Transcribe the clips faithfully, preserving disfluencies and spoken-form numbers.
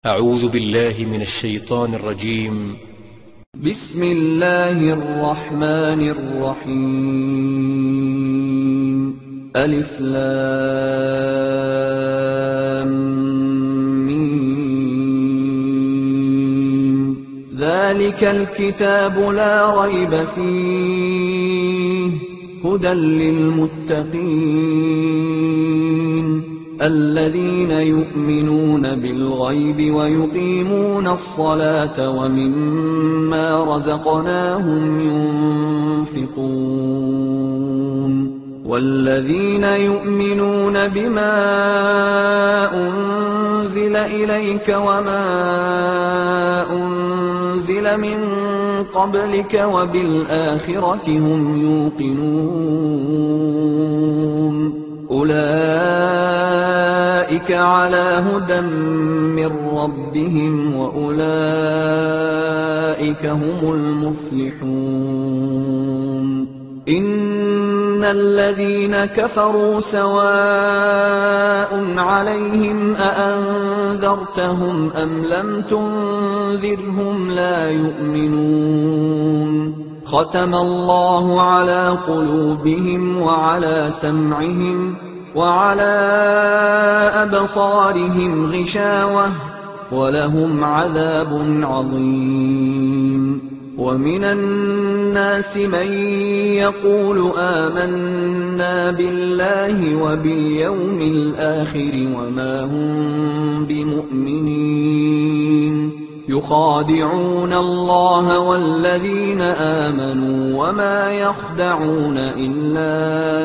أعوذ بالله من الشيطان الرجيم. بسم الله الرحمن الرحيم. ألف لام ميم. ذلك الكتاب لا ريب فيه هدى للمتقين الذين يؤمنون بالغيب ويقيمون الصلاة ومما رزقناهم ينفقون والذين يؤمنون بما أنزل إليك وما أنزل من قبلك وبالآخرة هم يوقنون أولئك على هدى من ربهم وأولئك هم المفلحون. إن الذين كفروا سواء عليهم أأنذرتهم أم لم تنذرهم لا يؤمنون. ختم الله على قلوبهم وعلى سمعهم وعلى أبصارهم غشاوة ولهم عذاب عظيم. ومن الناس من يقول آمنا بالله وباليوم الآخر وما هم بمؤمنين يخادعون الله والذين آمنوا وما يخدعون إلا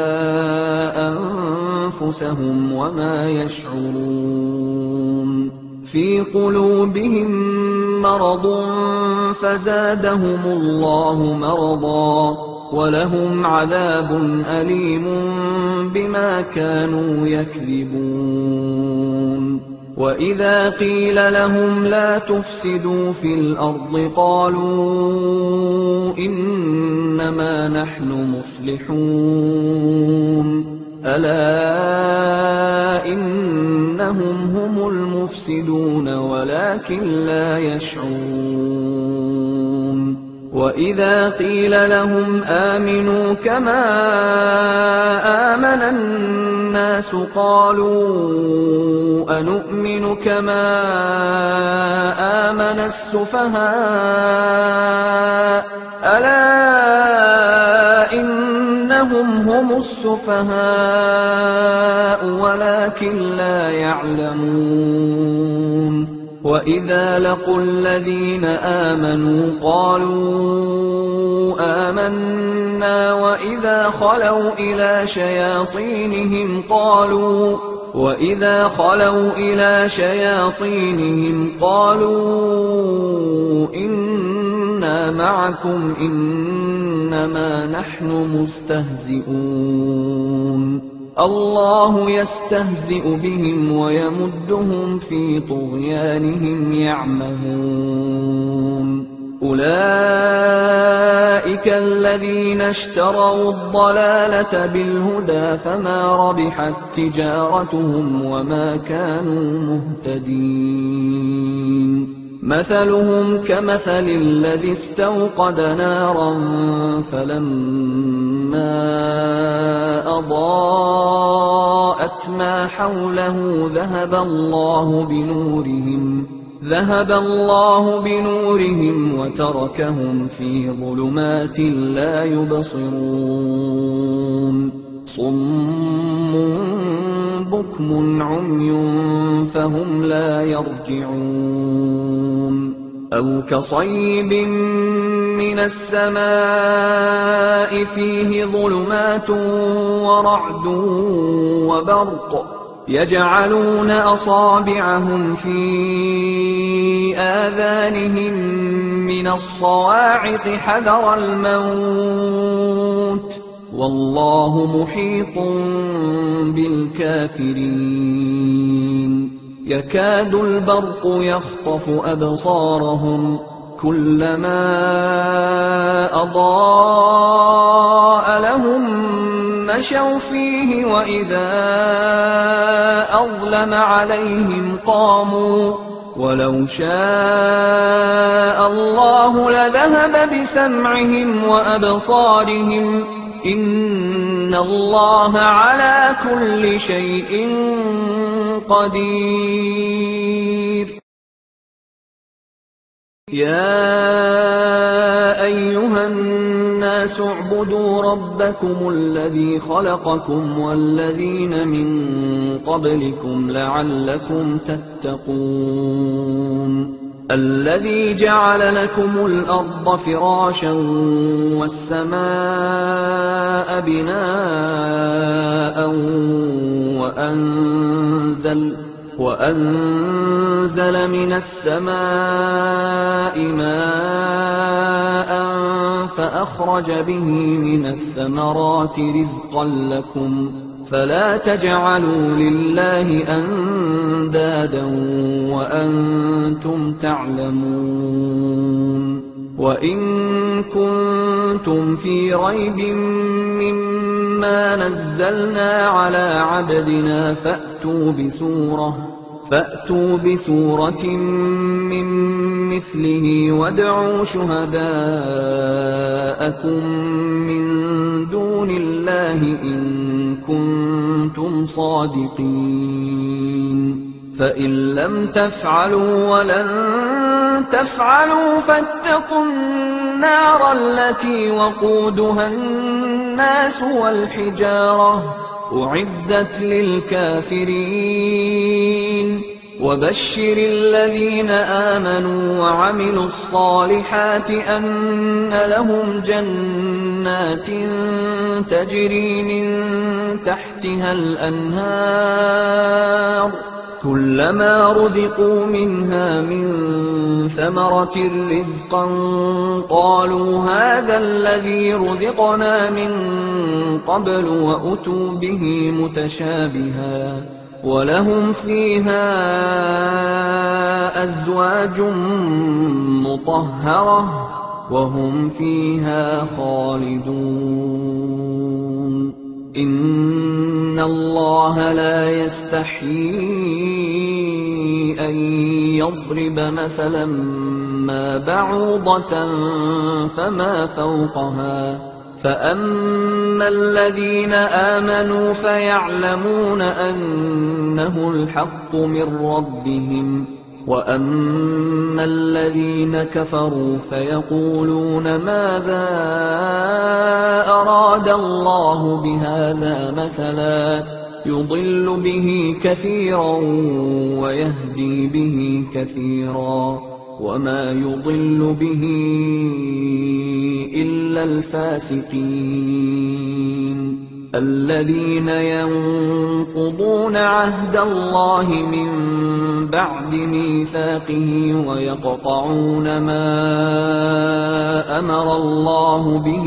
أنفسهم وما يشعرون. في قلوبهم مرض فزادهم الله مرضا ولهم عذاب أليم بما كانوا يكذبون. وإذا قيل لهم لا تفسدوا في الأرض قالوا إنما نحن مصلحون ألا إنهم هم المفسدون ولكن لا يشعرون. وإذا قيل لهم آمنوا كما آمن الناس قالوا أنؤمن كما آمن السفهاء ألا إنهم هم السفهاء ولكن لا يعلمون. وإذا لقوا الذين آمنوا قالوا آمنا وإذا خلوا إلى شياطينهم قالوا وإذا خلوا إلى شياطينهم قالوا إنا معكم إنما نحن مستهزئون. الله يستهزئ بهم ويمدهم في طغيانهم يعمهون. أولئك الذين اشتروا الضلالة بالهدى فما ربحت تجارتهم وما كانوا مهتدين. مثلهم كمثل الذي استوقد نارا فلما أضاءت ما حوله ذهب الله بنورهم ذهب الله بنورهم وتركهم في ظلمات لا يبصرون. صم بكم عمي فهم لا يرجعون. أو كصيب من السماء فيه ظلمات ورعد وبرق يجعلون أصابعهم في آذانهم من الصواعق حذر الموت والله محيط بالكافرين. يكاد البرق يخطف أبصارهم كلما أضاء لهم مشوا فيه وإذا أظلم عليهم قاموا ولو شاء الله لذهب بسمعهم وأبصارهم إن الله على كل شيء قدير. يا أيها الناس اعبدوا ربكم الذي خلقكم والذين من قبلكم لعلكم تتقون. الذي جعل لكم الأرض فراشا والسماء بناء وأنزل وأنزل من السماء ماء فأخرج به من الثمرات رزقا لكم فلا تجعلوا لله أندادا وأنتم تعلمون. وإن كنتم في ريب مما نزلنا على عبدنا فأتوا بسورة فأتوا بسورة من مثله وادعوا شهداءكم من دون الله إن كنتم صادقين. فإن لم تفعلوا ولن تفعلوا فاتقوا النار التي وقودها الناس والحجارة أعدت للكافرين. وبشر الذين آمنوا وعملوا الصالحات أن لهم جنات تجري من تحتها الأنهار كلما رزقوا منها من ثمرة رزقا قالوا هذا الذي رزقنا من قبل وأتوا به متشابها ولهم فيها أزواج مطهرة وهم فيها خالدون. إن الله لا يستحيي أن يضرب مثلا ما بعوضة فما فوقها فأما الذين آمنوا فيعلمون أنه الحق من ربهم وأما الذين كفروا فيقولون ماذا أراد الله بهذا مثلا يضل به كثيرا ويهدي به كثيرا وما يضل به إلا الفاسقين الذين ينقضون عهد الله من بعد ميثاقه ويقطعون ما أمر الله به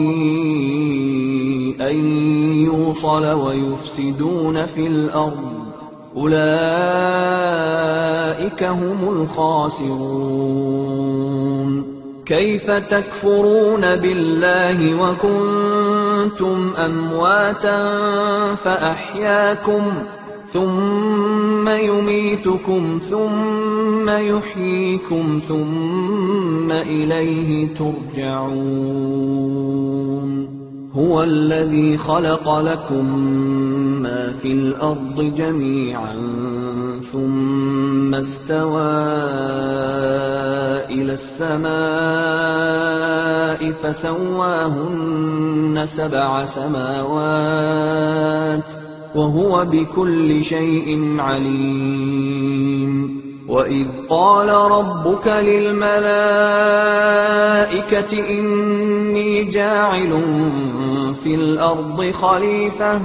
أن يوصل ويفسدون في الأرض أولئك هم الخاسرون. كيف تكفرون بالله وكنتم أمواتا فأحياكم ثم يميتكم ثم يحييكم ثم إليه ترجعون. هو الذي خلق لكم ما في الأرض جميعا ثم استوى إلى السماء فسواهن سبع سماوات وهو بكل شيء عليم. وإذ قال ربك للملائكة إني جاعل في الأرض خليفة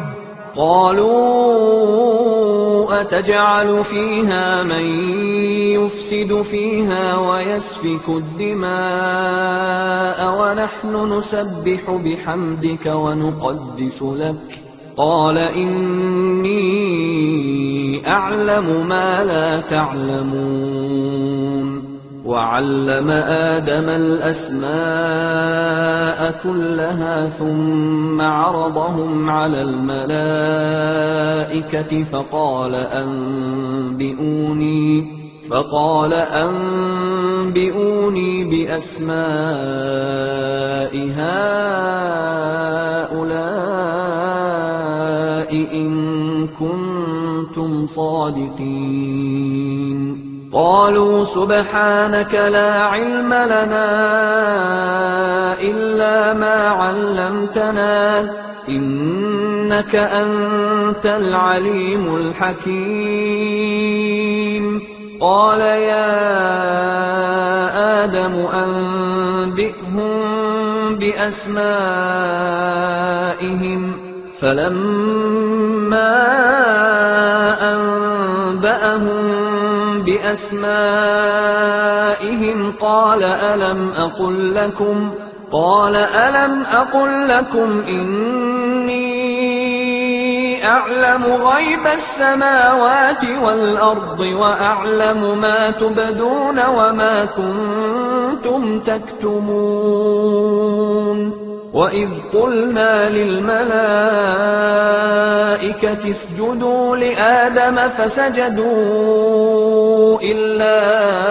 قالوا أتجعل فيها من يفسد فيها ويسفك الدماء ونحن نسبح بحمدك ونقدس لك قال إني أعلم ما لا تعلمون. وعلم آدم الأسماء كلها ثم عرضهم على الملائكة فقال أنبئوني فقال أنبئوني بأسماء هؤلاء إن كنتم صادقين. قالوا سبحانك لا علم لنا إلا ما علمتنا إنك أنت العليم الحكيم. قال يا آدم أنبئهم بأسمائهم فلما أنبأهم بأسمائهم قال ألم أقل لكم قال ألم أقل لكم إني أعلم غيب السماوات والأرض وأعلم ما تبدون وما كنتم تكتمون. وإذ قلنا للملائكة اسجدوا لآدم فسجدوا إلا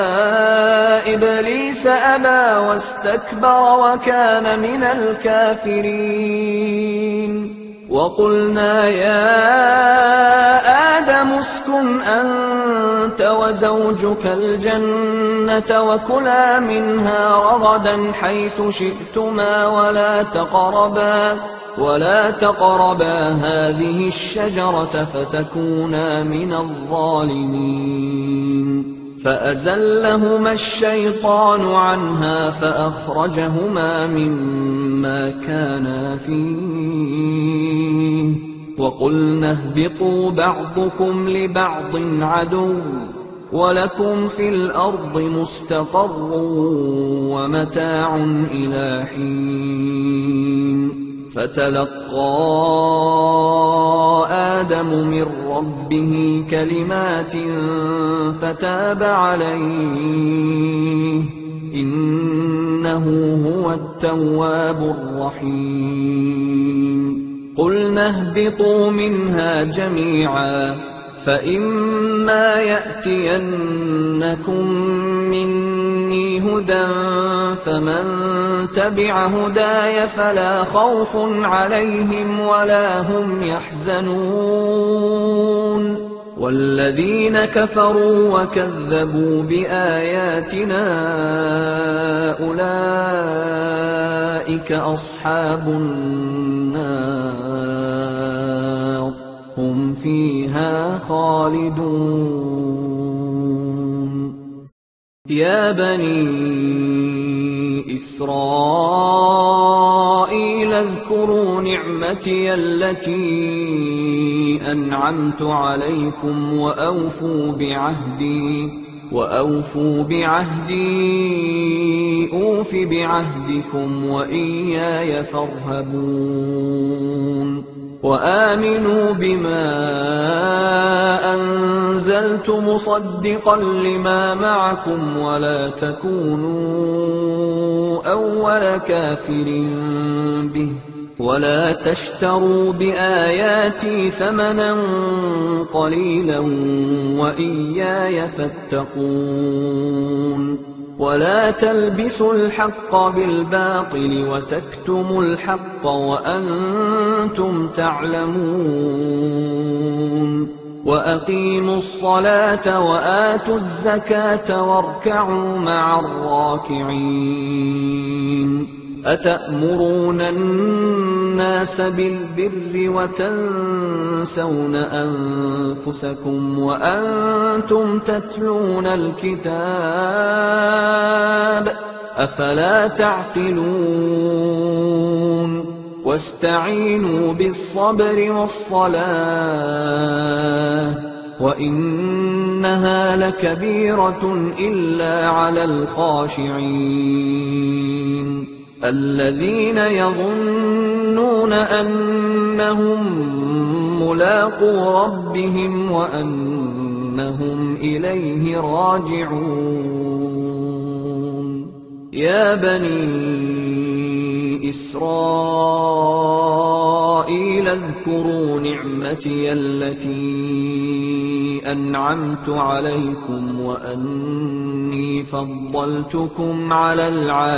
إبليس أبى واستكبر وكان من الكافرين. وقلنا يا آدم اسكن أنت وزوجك الجنة وكلا منها رغدا حيث شئتما ولا تقربا ولا تقربا هذه الشجرة فتكونا من الظالمين. فأزلهما الشيطان عنها فأخرجهما مما كانا فيه وقلنا اهبطوا بعضكم لبعض عدو ولكم في الأرض مستقر ومتاع إلى حين. فتلقى آدم من ربه كلمات فتاب عليه إنه هو التواب الرحيم. قلنا اهبطوا منها جميعا فإما يأتينكم مني هدى فمن تبع هداي فلا خوف عليهم ولا هم يحزنون. والذين كفروا وكذبوا بآياتنا أولئك أصحاب النار هم فيها خالدون. يا بني إسرائيل اذكروا نعمتي التي أنعمت عليكم وأوفوا بعهدي وأوفوا بعهدي أوف بعهدكم وإياي فارهبون. وآمنوا بما أنزلت مصدقا لما معكم ولا تكونوا أول كافر به ولا تشتروا بآياتي ثمنا قليلا وإياي فاتقون. ولا تلبسوا الحق بالباطل وتكتموا الحق وأنتم تعلمون. وأقيموا الصلاة وآتوا الزكاة واركعوا مع الراكعين. أتأمرون الناس بالبر وتنسون أنفسكم وأنتم تتلون الكتاب أفلا تعقلون. واستعينوا بالصبر والصلاة وإنها لكبيرة إلا على الخاشعين الذين يظنون أنهم ملاقو ربهم وأنهم إليه راجعون. يا بني إسرائيل قيل اذكروا نعمتي التي أنعمت عليكم وأني فضلتكم على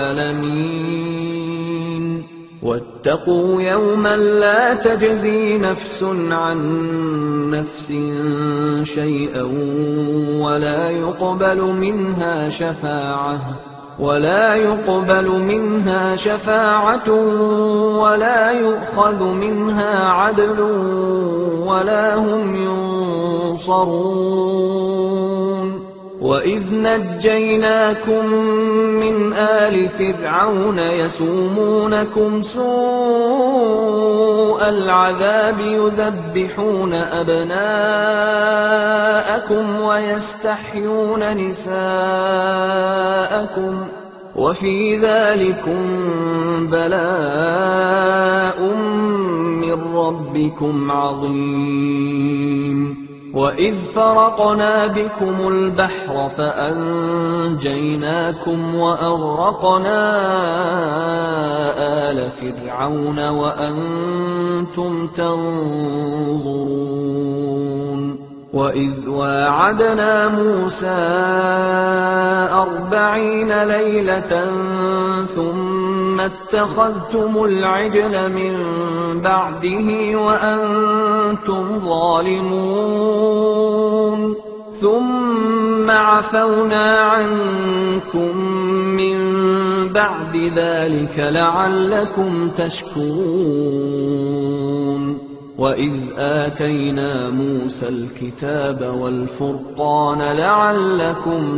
العالمين واتقوا يوما لا تجزي نفس عن نفس شيئا ولا يقبل منها شفاعة ولا يقبل منها شفاعة ولا يؤخذ منها عدل ولا هم ينصرون وإذ نجيناكم من آل فرعون يسومونكم سوء العذاب يذبحون أبناءكم ويستحيون نساءكم وفي ذلكم بلاء من ربكم عظيم وإذ فرقنا بكم البحر فأنجيناكم وأغرقنا آل فرعون وأنتم تنظرون وإذ واعدنا موسى أربعين ليلة ثم اتخذتم العجل من بعده وأنتم ظالمون ثم عفونا عنكم من بعد ذلك لعلكم تشكرون وإذ آتينا موسى الكتاب والفرقان لعلكم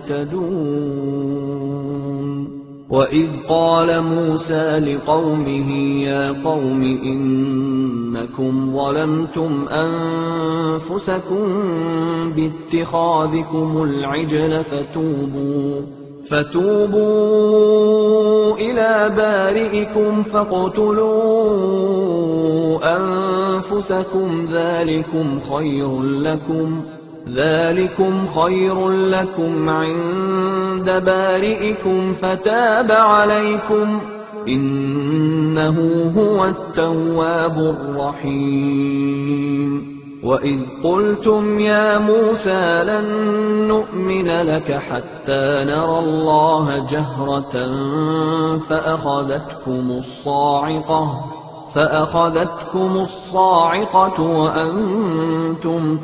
تهتدون وإذ قال موسى لقومه يا قوم إنكم ظلمتم أنفسكم باتخاذكم العجل فتوبوا فتوبوا إلى بارئكم فاقتلوا أنفسكم ذلكم خير لكم ذلكم خير لكم عند بارئكم فتاب عليكم إنه هو التواب الرحيم وإذ قلتم يا موسى لن نؤمن لك حتى نرى الله جهرة فأخذتكم الصاعقة فأخذتكم الصاعقة وأنتم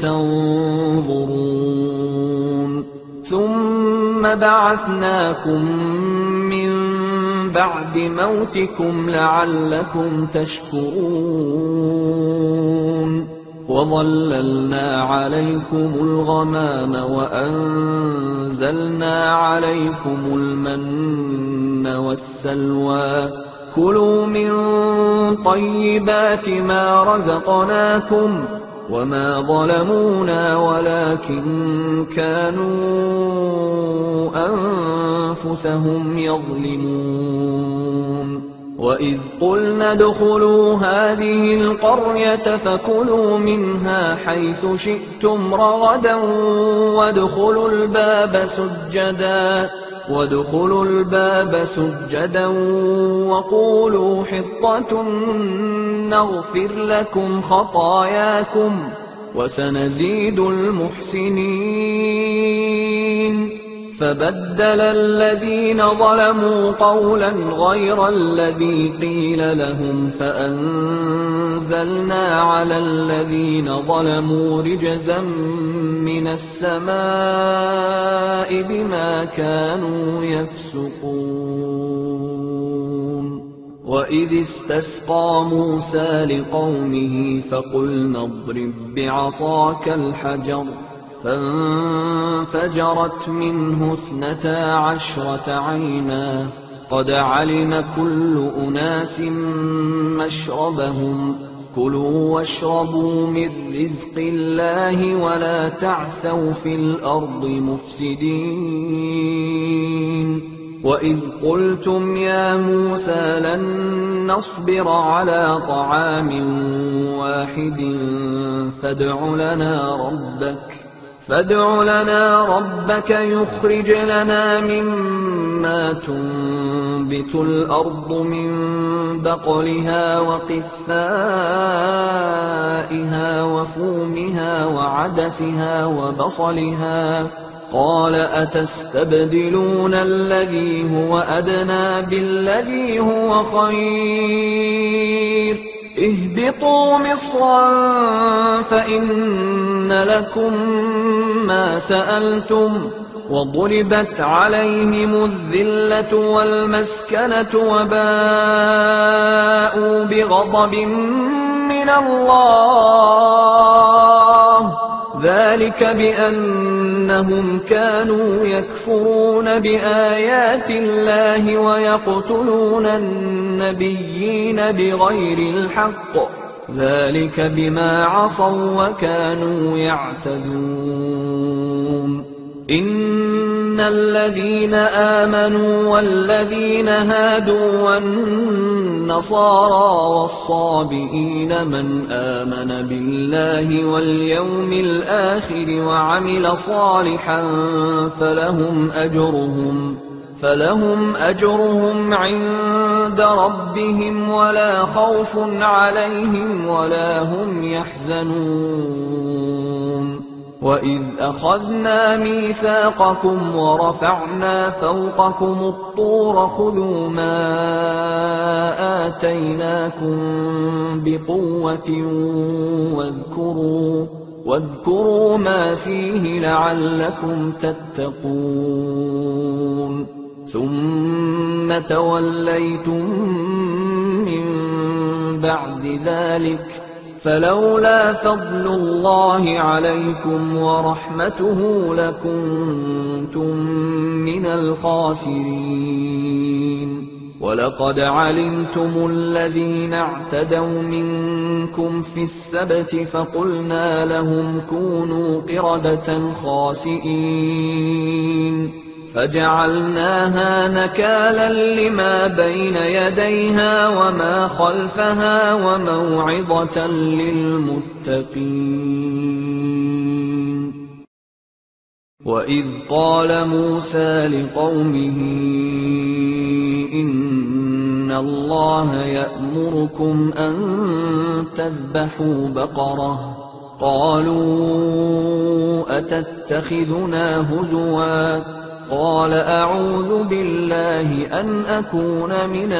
تنظرون ثم بعثناكم من بعد موتكم لعلكم تشكرون وظللنا عليكم الغمام وأنزلنا عليكم المن والسلوى كلوا من طيبات ما رزقناكم وما ظلمونا ولكن كانوا أنفسهم يظلمون وإذ قلنا ادخلوا هذه القرية فكلوا منها حيث شئتم رغدا وادخلوا الباب سجدا وادخلوا الباب سجدا وقولوا حطة نغفر لكم خطاياكم وسنزيد المحسنين فبدل الذين ظلموا قولا غير الذي قيل لهم فأنزلنا على الذين ظلموا رجزا من السماء بما كانوا يفسقون وإذ استسقى موسى لقومه فقلنا اضرب بعصاك الحجر فانفجرت منه اثنتا عشرة عينا قد علم كل أناس مشربهم كلوا واشربوا من رزق الله ولا تعثوا في الأرض مفسدين وإذ قلتم يا موسى لن نصبر على طعام واحد فادع لنا ربك فادع لنا ربك يخرج لنا مما تنبت الأرض من بقلها وقثائها وفومها وعدسها وبصلها. قال أتستبدلون الذي هو أدنى بالذي هو خير اهبطوا مصرا فإن لكم ما سألتم وضربت عليهم الذلة والمسكنة وباءوا بغضب من الله ذلك بأنهم كانوا يكفرون بآيات الله ويقتلون النبيين بغير الحق ذلك بما عصوا وكانوا يعتدون. إن الذين آمنوا والذين هادوا والنصارى والصابئين من آمن بالله واليوم الآخر وعمل صالحا فلهم أجرهم فلهم أجرهم عند ربهم ولا خوف عليهم ولا هم يحزنون. وإذ أخذنا ميثاقكم ورفعنا فوقكم الطور خذوا ما آتيناكم بقوة واذكروا واذكروا ما فيه لعلكم تتقون. ثم توليتم من بعد ذلك فلولا فضل الله عليكم ورحمته لكنتم من الخاسرين. ولقد علمتم الذين اعتدوا منكم في السبت فقلنا لهم كونوا قردة خاسئين فجعلناها نكالا لما بين يديها وما خلفها وموعظة للمتقين. وإذ قال موسى لقومه إن الله يأمركم أن تذبحوا بقرة قالوا أتتخذنا هزوا قال أعوذ بالله أن أكون من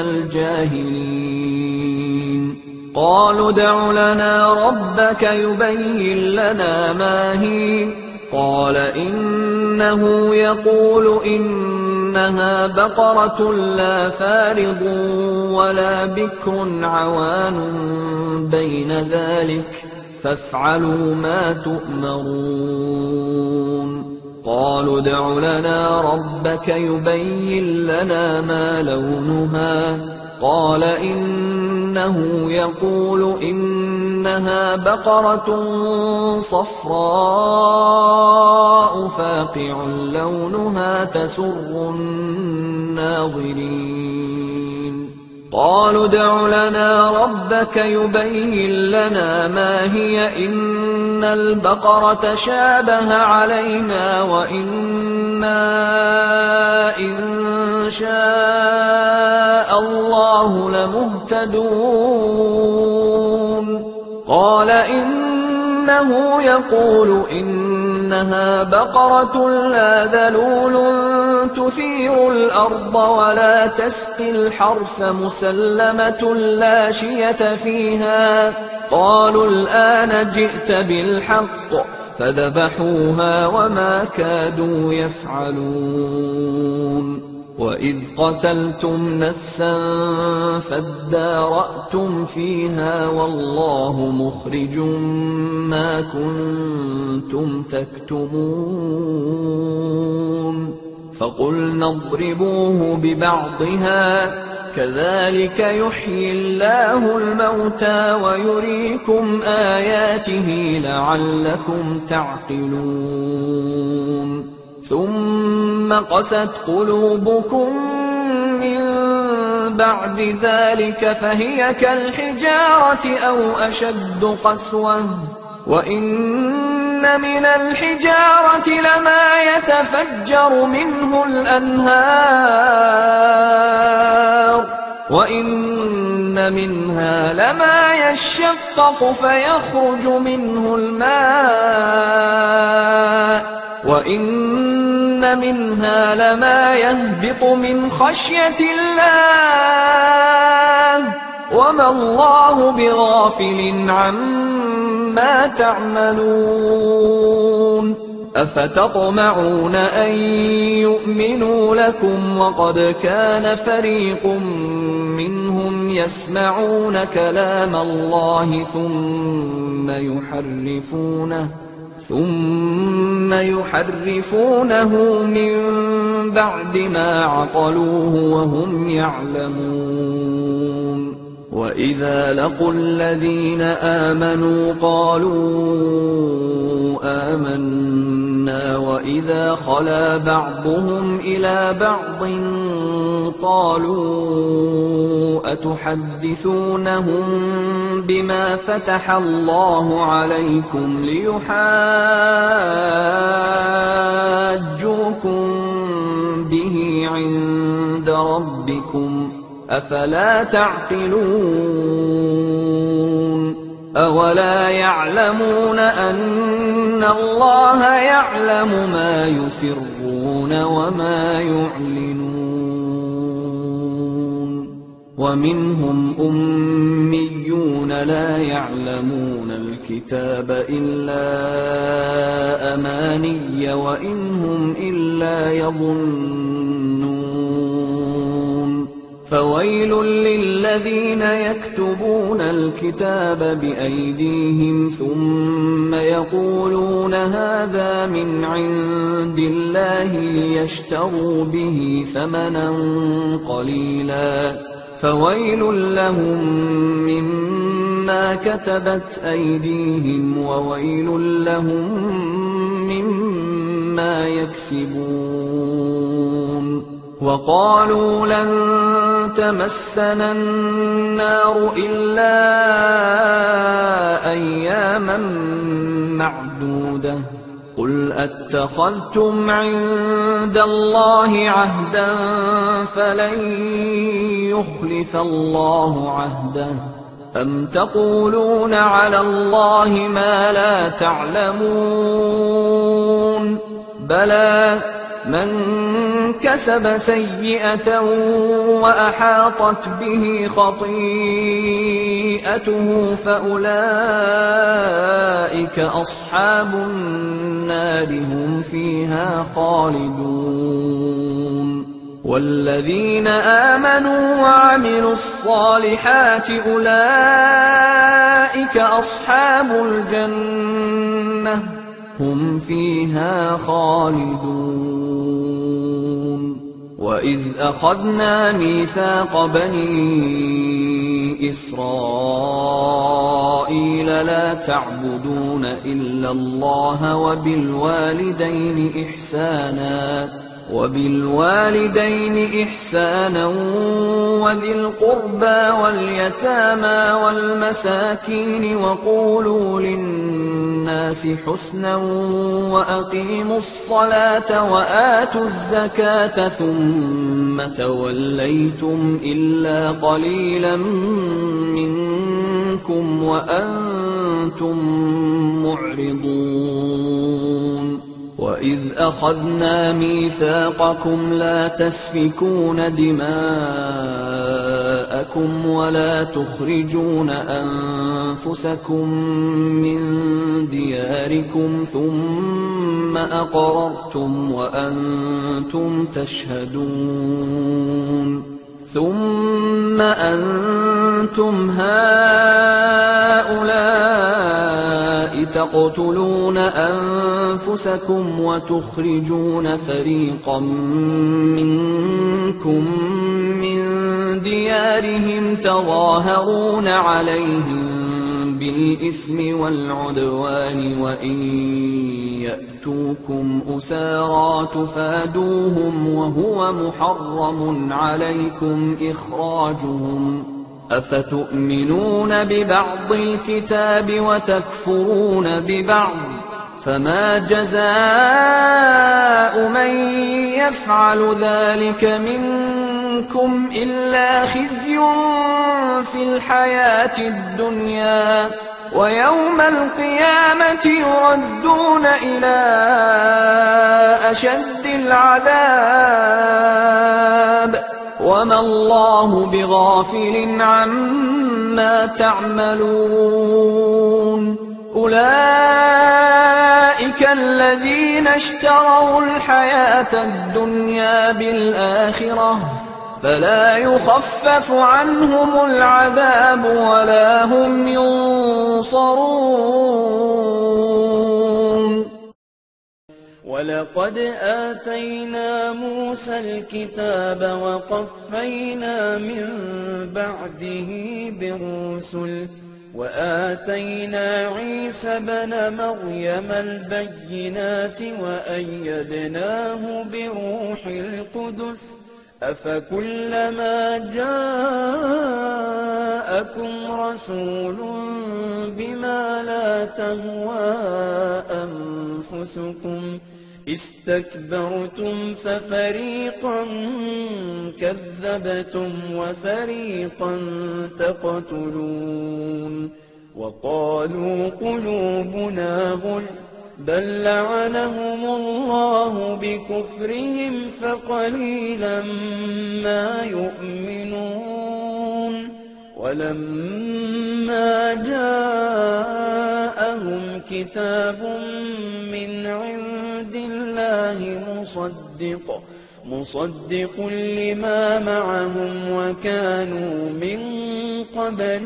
الجاهلين. قالوا ادع لنا ربك يبين لنا ما هي قال إنه يقول إنها بقرة لا فارض ولا بكر عوان بين ذلك فافعلوا ما تؤمرون. قالوا ادع لنا ربك يبين لنا ما لونها قال إنه يقول إنها بقرة صفراء فاقع لونها تسر الناظرين. قالوا ادع لنا ربك يبين لنا ما هي إن البقرة شابه علينا وإنا إن شاء الله لمهتدون. قال إنه يقول إنها بقرة لا ذلول تثير الأرض ولا تسقي الحرث مسلمة لا شية فيها. قالوا الآن جئت بالحق فذبحوها وما كادوا يفعلون. وإذ قتلتم نفسا فادارأتم فيها والله مخرج ما كنتم تكتمون. فقلنا اضربوه ببعضها كذلك يحيي الله الموتى ويريكم آياته لعلكم تعقلون. ثم قست قلوبكم من بعد ذلك فهي كالحجارة أو أشد قسوة وإن من الحجارة لما يتفجر منه الأنهار وإن منها لما يشقق فيخرج منه الماء وإن منها لما يهبط من خشية الله وما الله بغافل عما تعملون أفتطمعون أن يؤمنوا لكم وقد كان فريق منهم يسمعون كلام الله ثم يحرفونه ثم يحرفونه من بعد ما عقلوه وهم يعلمون وإذا لقوا الذين آمنوا قالوا آمنا وإذا خلا بعضهم إلى بعض قالوا أتحدثونهم بما فتح الله عليكم ليحاجوكم به عند ربكم أفلا تعقلون أولا يعلمون أن الله يعلم ما يسرون وما يعلنون ومنهم أميون لا يعلمون الكتاب إلا أماني وإن هم إلا يظنون فويل للذين يكتبون الكتاب بأيديهم ثم يقولون هذا من عند الله ليشتروا به ثمنا قليلا فويل لهم مما كتبت أيديهم وويل لهم مما يكسبون وقالوا لن تمسنا النار إلا أياما معدودة قل أتخذتم عند الله عهدا فلن يخلف الله عهده أم تقولون على الله ما لا تعلمون بلى من كسب سيئة وأحاطت به خطيئته فأولئك أصحاب النار هم فيها خالدون والذين آمنوا وعملوا الصالحات أولئك أصحاب الجنة هم فيها خالدون وإذ أخذنا ميثاق بني إسرائيل لا تعبدون إلا الله وبالوالدين إحسانا وبالوالدين إحسانا وذي القربى واليتامى والمساكين وقولوا للناس حسنا وأقيموا الصلاة وآتوا الزكاة ثم توليتم إلا قليلا منكم وأنتم معرضون وإذ أخذنا ميثاقكم لا تسفكون دماءكم ولا تخرجون أنفسكم من دياركم ثم أقررتم وأنتم تشهدون ثم أنتم هؤلاء تقتلون أنفسكم وتخرجون فريقا منكم من ديارهم تظاهرون عليهم بالإثم والعدوان وإن يأتوكم أسارى تفادوهم وهو محرم عليكم إخراجهم أفتؤمنون ببعض الكتاب وتكفرون ببعض فما جزاء من يفعل ذلك منكم إلا خزي في الحياة الدنيا ويوم القيامة يردون إلى أشد العذاب وما الله بغافل عما تعملون. أولئك الذين اشتروا الحياة الدنيا بالآخرة فلا يخفف عنهم العذاب ولا هم ينصرون. ولقد آتينا موسى الكتاب وقفينا من بعده بالرسل وآتينا عيسى ابن مريم البينات وأيدناه بروح القدس أفكلما جاءكم رسول بما لا تهوى أنفسكم استكبرتم ففريقا كذبتم وفريقا تقتلون. وقالوا قلوبنا غلف بل لعنهم الله بكفرهم فقليلا ما يؤمنون. ولما جاءهم كتاب من عند الله مصدق مصدق لما معهم وكانوا من قبل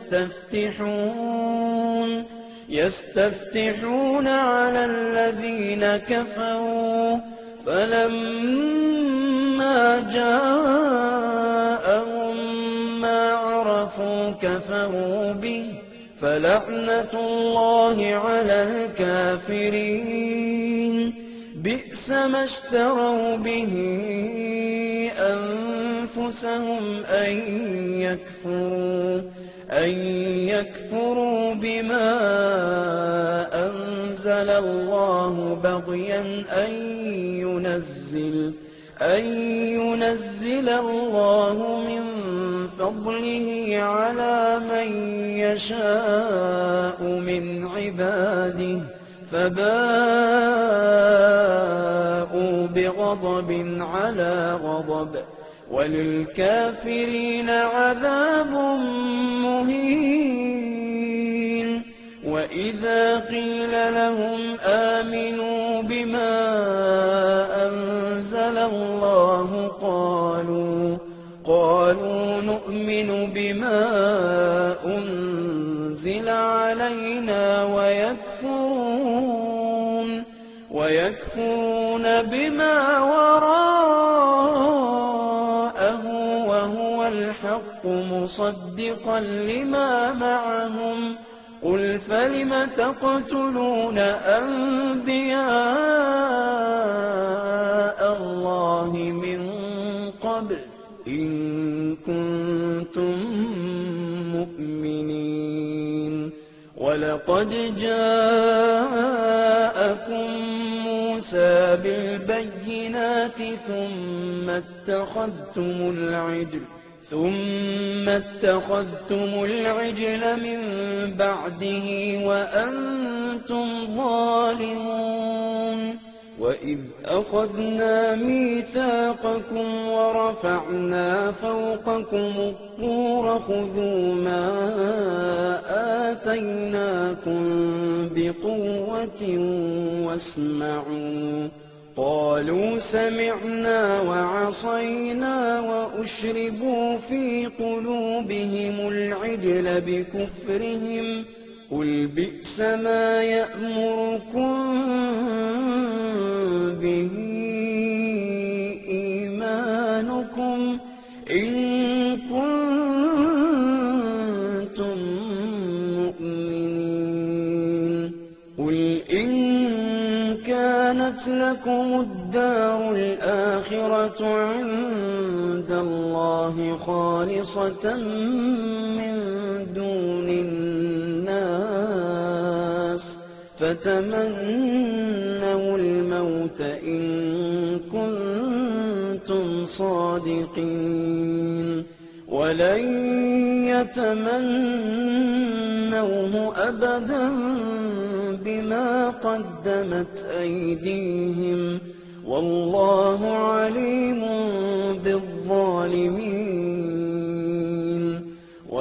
يستفتحون يستفتحون على الذين كفروا فلما جاءهم ما عرفوا كفروا به فلعنة الله على الكافرين. بئس ما اشتروا به أنفسهم أن يكفروا أن يكفروا بما أنزل الله بغيا أن ينزل أن ينزل الله من فضله على من يشاء من عباده فباءوا بغضب على غضب وللكافرين عذاب مهين. وإذا قيل لهم آمنوا بما أنزل الله قالوا قالوا نؤمن بما أنزل علينا ويكفرون ويكفرون بما وراءه وهو الحق مصدقا لما معهم. قل فلم تقتلون أنبياء الله من قبل إن كنتم مؤمنين. ولقد جاءكم موسى بالبينات ثم اتخذتم العجل ثم اتخذتم العجل من بعده وأنتم ظالمون. وإذ أخذنا ميثاقكم ورفعنا فوقكم الطور خذوا ما آتيناكم بقوة واسمعوا. قالوا سمعنا وعصينا وأشربوا في قلوبهم العجل بكفرهم. قل بئس ما يأمركم به إيمانكم إن كنتم مؤمنين. قل إن كانت لكم الدار الآخرة عند الله خالصة من دون الناس فتمنوا الموت إن كنتم صادقين ولن يتمنوه أبدا بما قدمت أيديهم والله عليم بالظالمين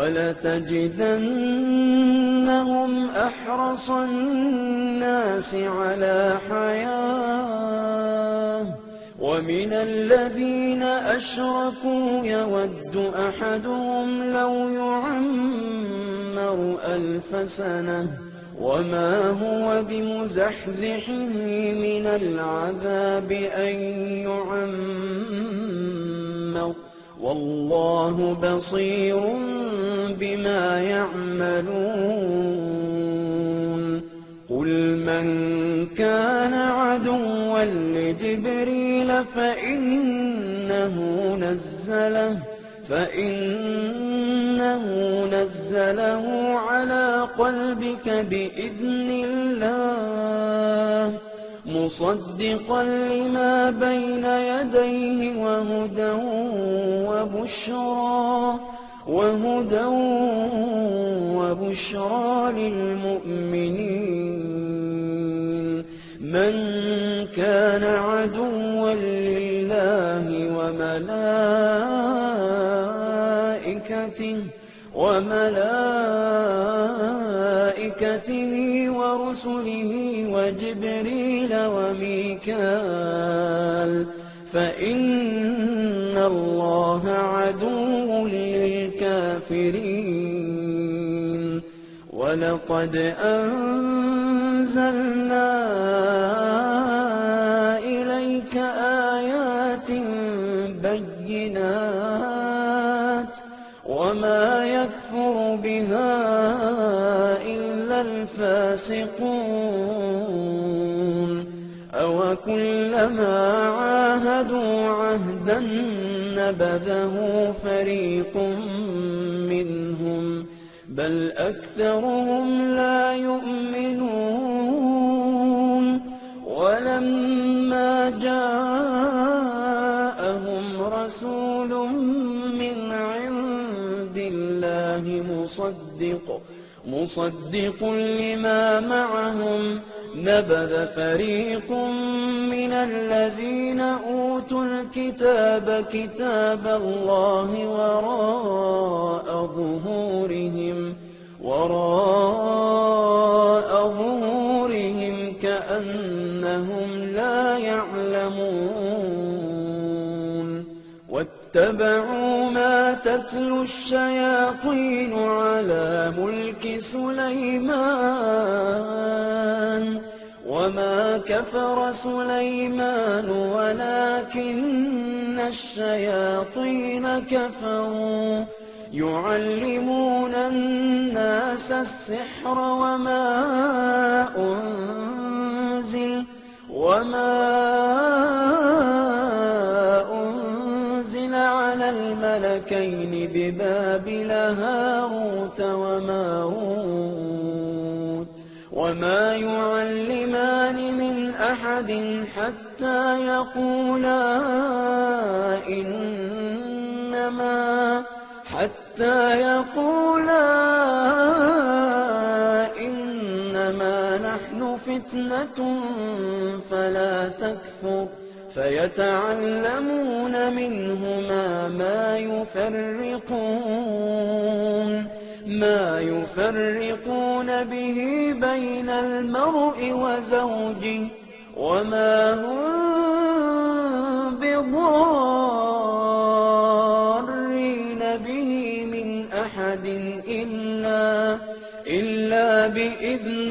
ولتجدنهم أحرص الناس على حياة ومن الذين أشركوا يود أحدهم لو يعمر ألف سنة وما هو بمزحزحه من العذاب أن يعمر والله بصير بما يعملون قل من كان عدوا لجبريل فإنه نزله فإنه نزله على قلبك بإذن الله مصدقا لما بين يديه وهدى وبشرى وهدى وبشرى للمؤمنين من كان عدوا لله وملائكته وملائكته ورسله وجبريل وميكال فإن الله عدو للكافرين ولقد أنزلنا إليك آيات بينات وما يكفر بها إلا الفاسقون أوكلما عاهدوا عهدا نبذه فريق منهم بل أكثرهم لا يؤمنون ولما جاءهم رسول من عند الله مصدق مصدق لما معهم نبذ فريق من الذين أوتوا الكتاب كتاب الله وراء ظهورهم وراء ظهورهم كأنهم لا يعلمون واتبعوا ما تتلو الشياطين على ملك سليمان وما كفر سليمان ولكن الشياطين كفروا يعلمون الناس السحر وما أنزل وما أنزل على الملكين ببابل هاروت وماروت وما يعلمان من أحد حتى يقولا إنما حتى يقولا إنما نحن فتنة فلا تكفر فيتعلمون منهما ما يفرقون ما يفرقون به بين المرء وزوجه وما هم بضارين به من أحد إلا إلا بإذن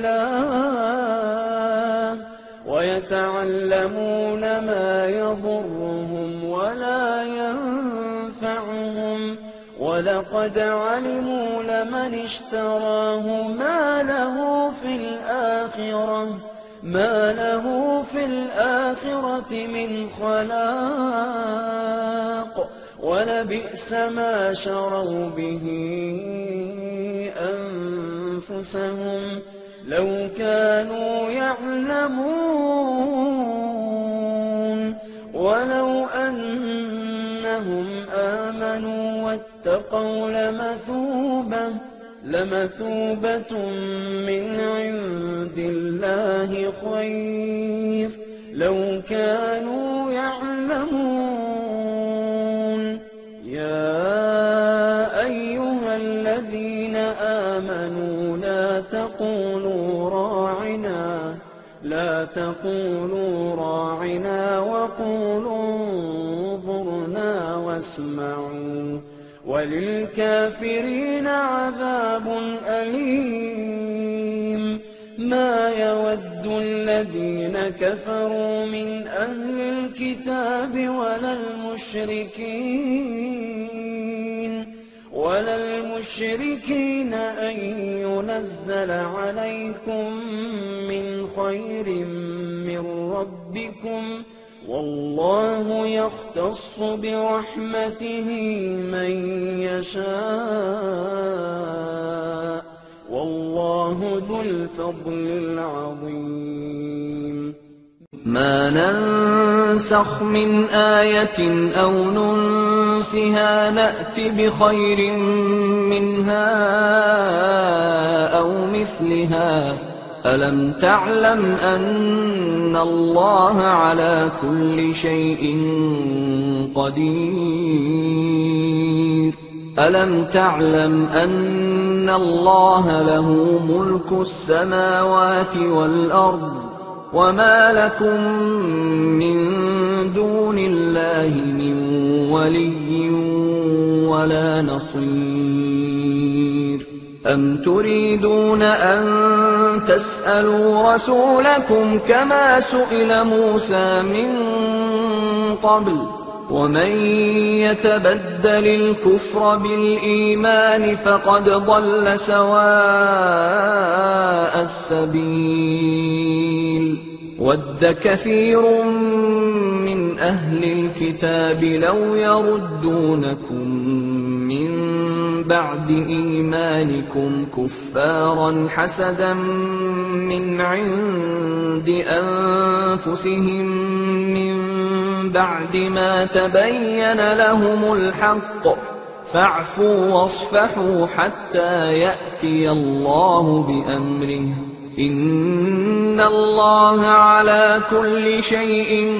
الله ويتعلمون ما يضرهم ولا ينفعهم ولقد علموا لمن اشتراه ما له في الآخرة ما له في الآخرة من خلاق ولبئس ما شروا به أنفسهم لو كانوا يعلمون ولو أنهم آمنوا واتقوا لمثوبة لمثوبة من عند الله خير لو كانوا يعلمون يا أيها الذين آمنوا لا تقولوا راعنا لا تقولوا راعنا وقولوا انظرنا واسمعوا وللكافرين عذاب أليم ما يود الذين كفروا من أهل الكتاب ولا المشركين ولا المشركين أن ينزل عليكم من خير من ربكم والله يختص برحمته من يشاء والله ذو الفضل العظيم ما ننسخ من آية أو ننسها نأت بخير منها أو مثلها ألم تعلم أن الله على كل شيء قدير ألم تعلم أن الله له ملك السماوات والأرض وما لكم من دون الله من ولي ولا نصير أم تريدون أن تسألوا رسولكم كما سئل موسى من قبل ومن يتبدل الكفر بالإيمان فقد ضل سواء السبيل ود كثير من أهل الكتاب لو يردونكم من بعد إيمانكم كفارا حسدا من عند أنفسهم من بعد ما تبين لهم الحق فاعفوا واصفحوا حتى يأتي الله بأمره إن الله على كل شيء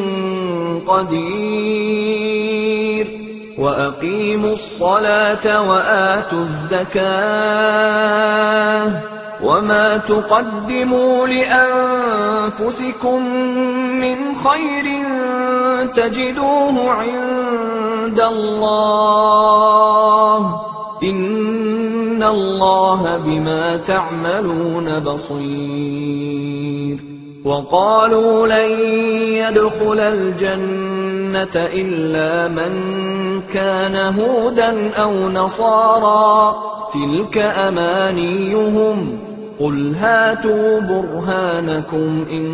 قدير وأقيموا الصلاة وآتوا الزكاة وما تقدموا لأنفسكم من خير تجدوه عند الله إن الله بما تعملون بصير وقالوا لن يدخل الجنة إلا من كان هودا أو نصارى تلك أمانيهم قل هاتوا برهانكم إن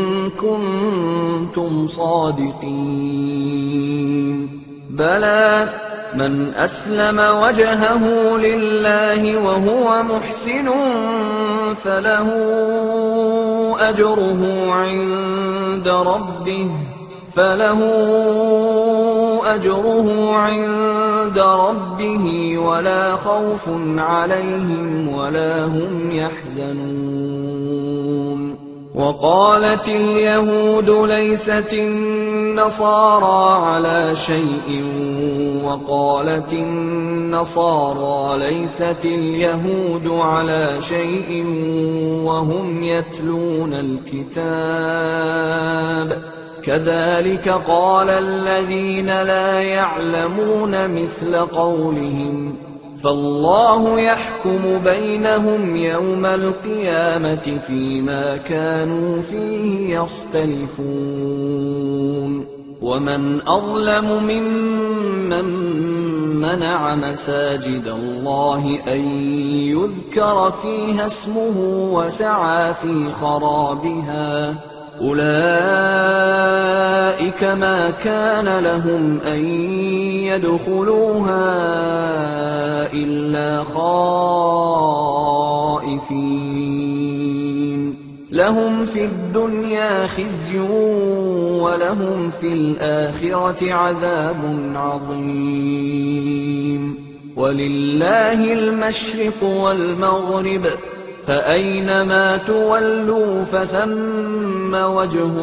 كنتم صادقين بلى من أسلم وجهه لله وهو محسن فله أجره عند ربه فله أجره عند ربه ولا خوف عليهم ولا هم يحزنون وقالت اليهود ليست النصارى على شيء وقالت النصارى ليست اليهود على شيء وهم يتلون الكتاب كذلك قال الذين لا يعلمون مثل قولهم فالله يحكم بينهم يوم القيامة فيما كانوا فيه يختلفون ومن أظلم ممن منع مساجد الله أن يذكر فيها اسمه وسعى في خرابها أولئك ما كان لهم أن يدخلوها إلا خائفين لهم في الدنيا خزي ولهم في الآخرة عذاب عظيم. ولله المشرق والمغرب فأينما تولوا فثم وجه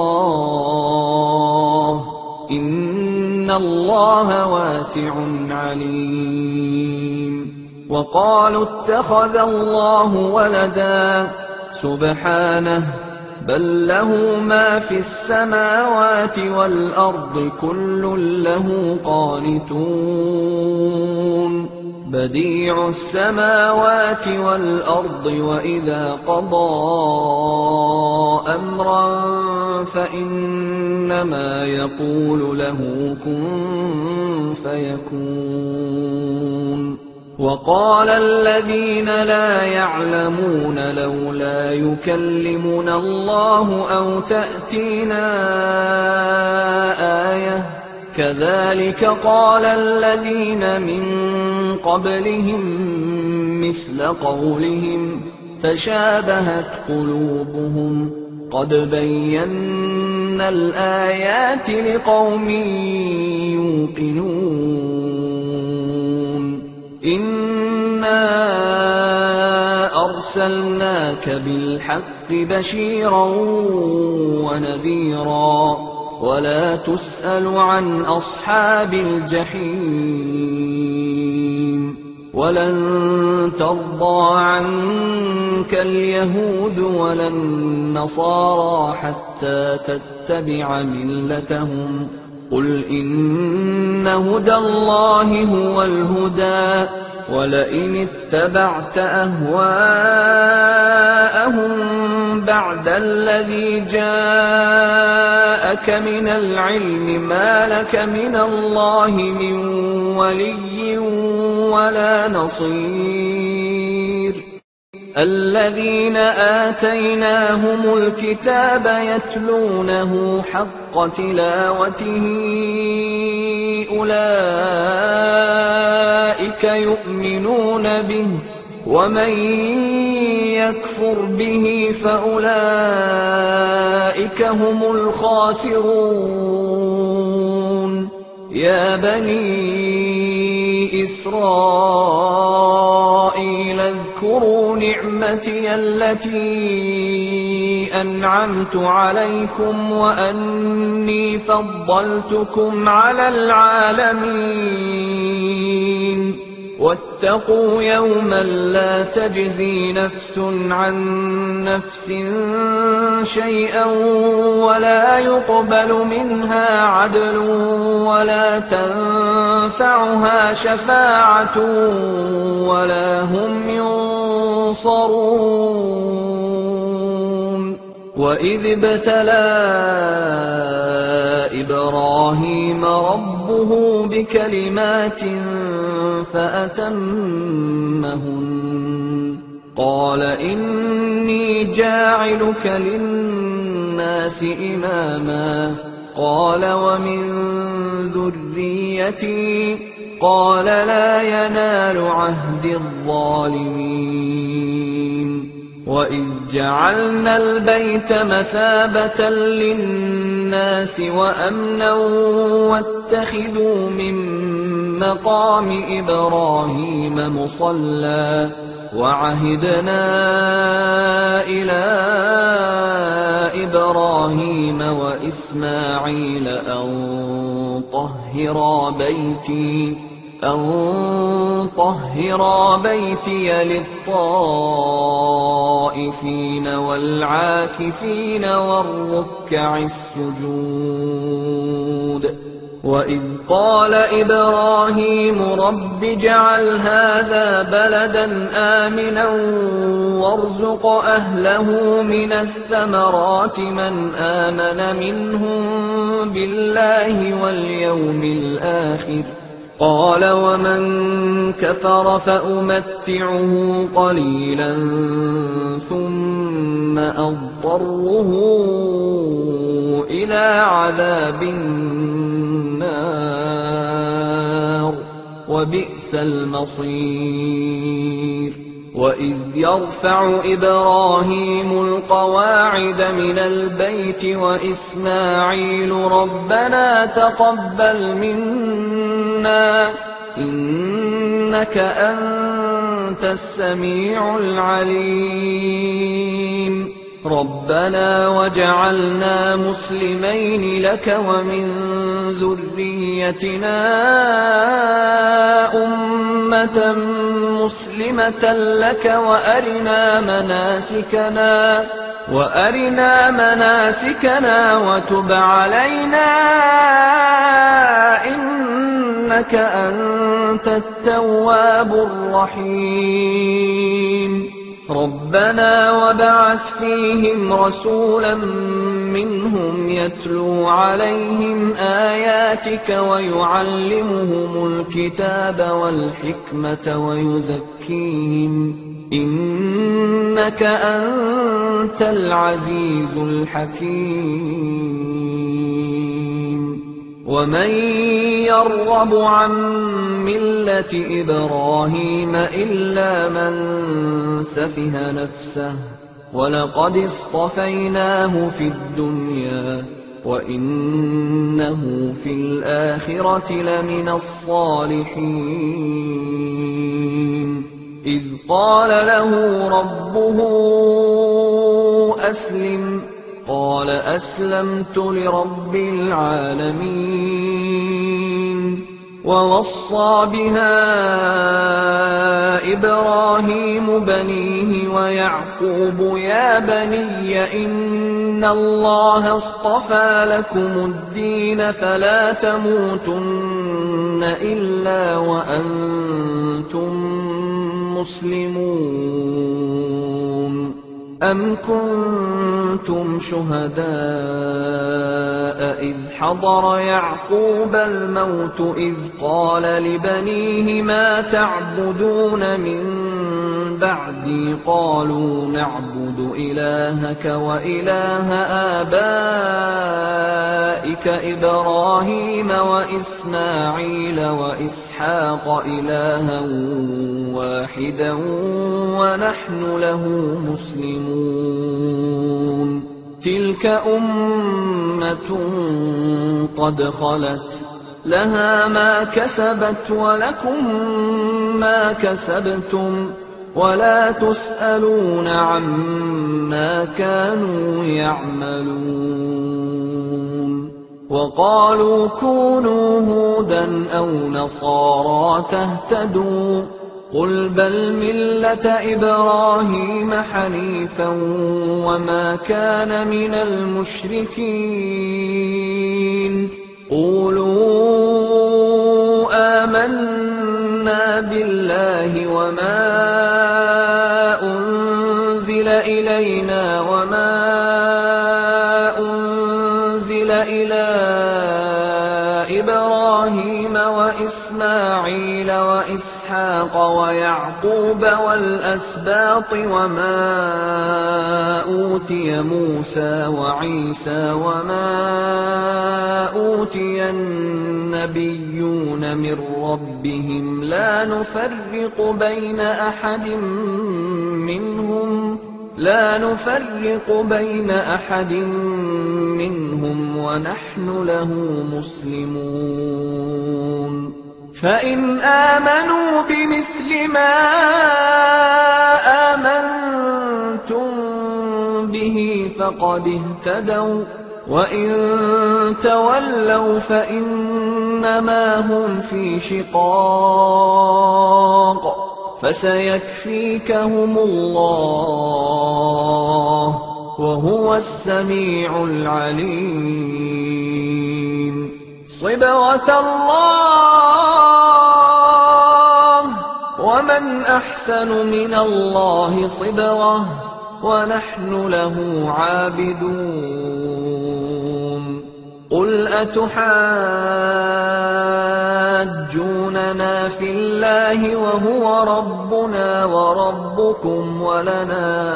الله إن الله واسع عليم. وقالوا اتخذ الله ولدا سبحانه بل له ما في السماوات والأرض كل له قانتون. بديع السماوات والأرض وإذا قضى أمرا فإنما يقول له كن فيكون. وقال الذين لا يعلمون لولا يكلمنا الله أو تأتينا آية كذلك قال الذين من قبلهم مثل قولهم تشابهت قلوبهم قد بينا الآيات لقوم يوقنون. إنا أرسلناك بالحق بشيرا ونذيرا ولا تسأل عن أصحاب الجحيم. ولن ترضى عنك اليهود ولا النصارى حتى تتبع ملتهم قل إن هدى الله هو الهدى ولئن اتبعت أهواءهم بعد الذي جاءك من العلم ما لك من الله من ولي ولا نصير. الذين آتيناهم الكتاب يتلونه حق تلاوته أولئك يؤمنون به ومن يكفر به فأولئك هم الخاسرون. يا بني إسرائيل اذكروا نعمتي التي أنعمت عليكم وأني فضلتكم على العالمين. واتقوا يوما لا تجزي نفس عن نفس شيئا ولا يقبل منها عدل ولا تنفعها شفاعة ولا هم ينصرون. وإذ ابتلى إبراهيم ربه بكلمات فأتمهن قال إني جاعلك للناس إماما قال ومن ذريتي قال لا ينال عهد الظالمين. وإذ جعلنا البيت مثابة للناس وأمنا واتخذوا من مقام إبراهيم مصلى وعهدنا إلى إبراهيم وإسماعيل أن طهرا بيتي أن طهرا بيتي للطائفين والعاكفين والركع السجود. وإذ قال إبراهيم رب اجعل هذا بلدا آمنا وارزق أهله من الثمرات من آمن منهم بالله واليوم الآخر قال ومن كفر فأمتعه قليلا ثم أضطره إلى عذاب النار وبئس المصير. وإذ يرفع إبراهيم القواعد من البيت وإسماعيل ربنا تقبل منا إنك أنت السميع العليم ربنا وجعلنا مسلمين لك ومن ذريتنا أمة مسلمة لك وأرنا مناسكنا وأرنا مناسكنا وتب علينا إنك أنت التواب الرحيم ربنا وابعث فيهم رسولا منهم يتلو عليهم آياتك ويعلمهم الكتاب والحكمة ويزكيهم إنك أنت العزيز الحكيم ومن يرغب عن ملة إبراهيم إلا من سفه نفسه ولقد اصطفيناه في الدنيا وإنه في الآخرة لمن الصالحين إذ قال له ربه أسلم قال أسلمت لرب العالمين ووصى بها إبراهيم بنيه ويعقوب يا بني إن الله اصطفى لكم الدين فلا تموتن إلا وأنتم مسلمون أم كنتم شهداء إذ حضر يعقوب الموت إذ قال لبنيه ما تعبدون من بعدي قالوا نعبد إلهك وإله آبائك إبراهيم وإسماعيل وإسحاق إلها واحدا ونحن له مسلمون تلك أمة قد خلت لها ما كسبت ولكم ما كسبتم ولا تسألون عما كانوا يعملون وقالوا كونوا هودا أو نصارى تهتدوا قل بل ملة إبراهيم حنيفا وما كان من المشركين قولوا آمنا بالله وما أنزل إلينا وما أنزل إلى إبراهيم وإسماعيل وإسحاق ويعقوب والأسباط وما أوتي موسى وعيسى وما أوتي النبيون من ربهم لا نفرق بين أحد منهم لا نفرق بين أحد منهم ونحن له مسلمون فإن آمنوا بمثل ما آمنتم به فقد اهتدوا وإن تولوا فإنما هم في شقاق فسيكفيكهم الله وهو السميع العليم صبغة الله ومن أحسن من الله صبغة ونحن له عابدون قل أتحاجوننا في الله وهو ربنا وربكم ولنا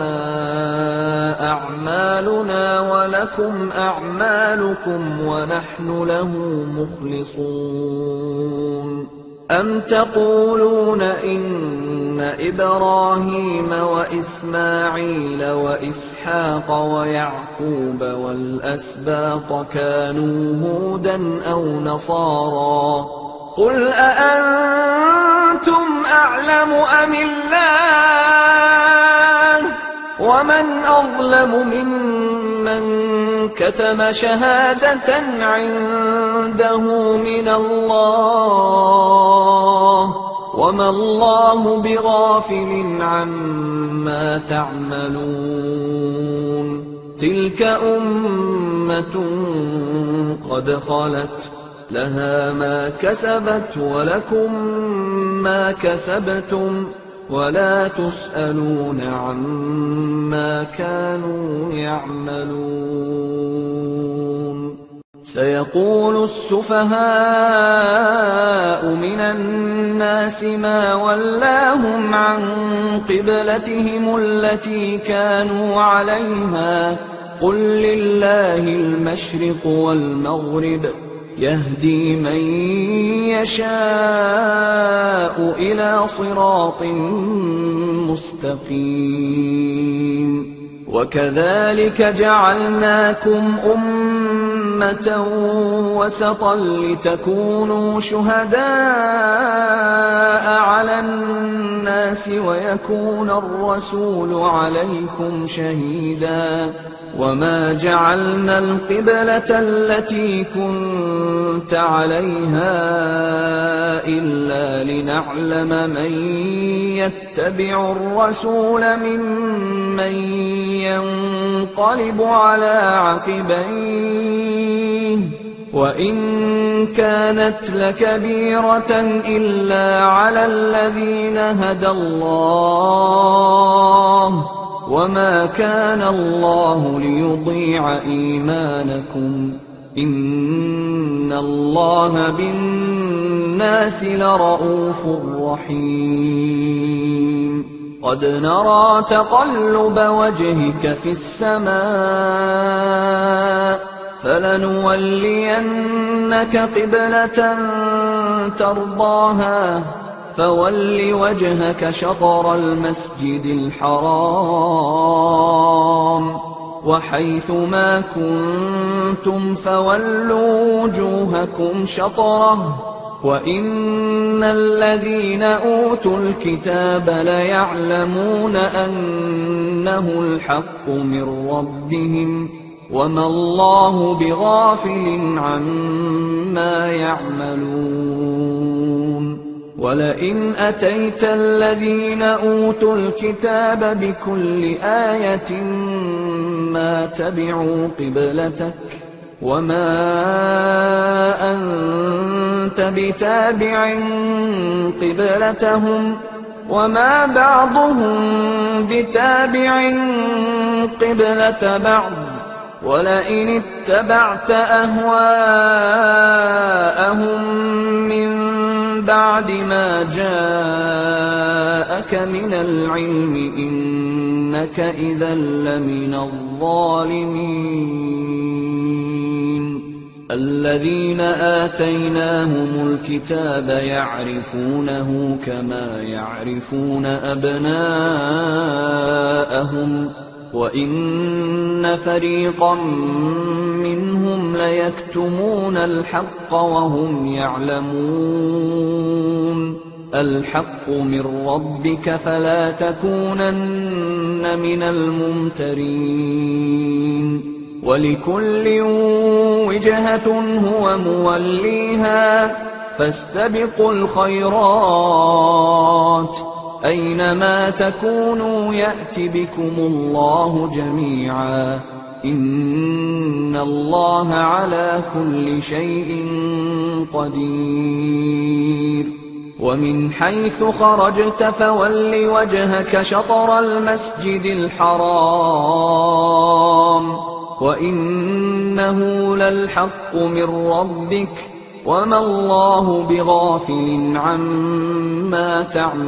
أعمالنا ولكم أعمالكم ونحن له مخلصون أم تقولون إن إبراهيم وإسماعيل وإسحاق ويعقوب والأسباط كانوا هودا أو نصارى قل أأنتم أعلم أم الله ومن أظلم ممن كتم شهادة عنده من الله وما الله بغافل عما تعملون تلك أمة قد خلت لها ما كسبت ولكم ما كسبتم ولا تسألون عما كانوا يعملون سيقول السفهاء من الناس ما ولاهم عن قبلتهم التي كانوا عليها قل لله المشرق والمغرب يهدي من يشاء إلى صراط مستقيم وكذلك جعلناكم أمة وسطا لتكونوا شهداء على الناس ويكون الرسول عليكم شهيدا وما جعلنا القبلة التي كنت عليها إلا لنعلم من يتبع الرسول ممن ينقلب على عقبيه وإن كانت لكبيرة إلا على الذين هدى الله وما كان الله ليضيع إيمانكم إن الله بالناس لرءوف رحيم قد نرى تقلب وجهك في السماء فلنولينك قبلة ترضاها فول وجهك شطر المسجد الحرام وحيث ما كنتم فولوا وجوهكم شطره وإن الذين أوتوا الكتاب ليعلمون أنه الحق من ربهم وما الله بغافل عما يعملون ولئن أتيت الذين أوتوا الكتاب بكل آية ما تبعوا قبلتك وما أنت بتابع قبلتهم وما بعضهم بتابع قبلة بعض ولئن اتبعت أهواءهم من بعد ما جاءك من العلم إنك إذا لمن الظالمين الذين آتيناهم الكتاب يعرفونه كما يعرفون أبناءهم وإن فريقا منهم ليكتمون الحق وهم يعلمون الحق من ربك فلا تكونن من الممترين ولكل وجهة هو موليها فاستبقوا الخيرات أينما تكونوا يأت بكم الله جميعا إن الله على كل شيء قدير ومن حيث خرجت فول وجهك شطر المسجد الحرام وإنه للحق من ربك وما الله بغافل عما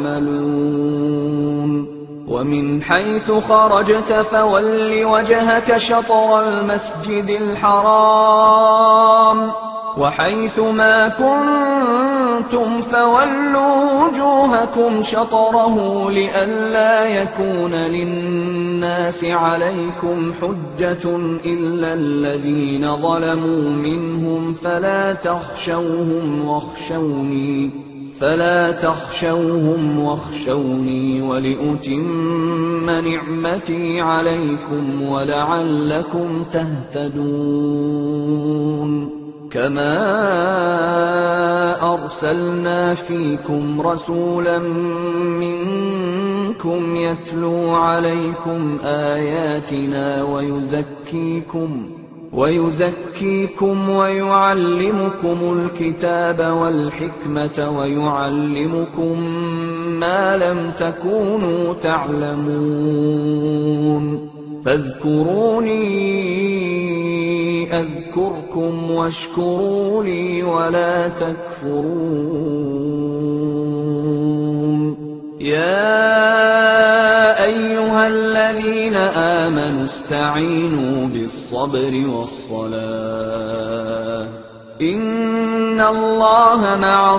تعملون ومن حيث خرجت فول وجهك شطر المسجد الحرام وحيث ما كنت كنتم فولوا وجوهكم شطره لئلا يكون للناس عليكم حجة إلا الذين ظلموا منهم فلا تخشوهم واخشوني فلا تخشوهم واخشوني ولأتم نعمتي عليكم ولعلكم تهتدون كما أرسلنا فيكم رسولا منكم يتلو عليكم آياتنا ويزكيكم ويزكيكم ويعلمكم الكتاب والحكمة ويعلمكم ما لم تكونوا تعلمون فاذكروني أذكركم واشكروا لي ولا تكفرون يا أيها الذين آمنوا استعينوا بالصبر والصلاة إن الله مع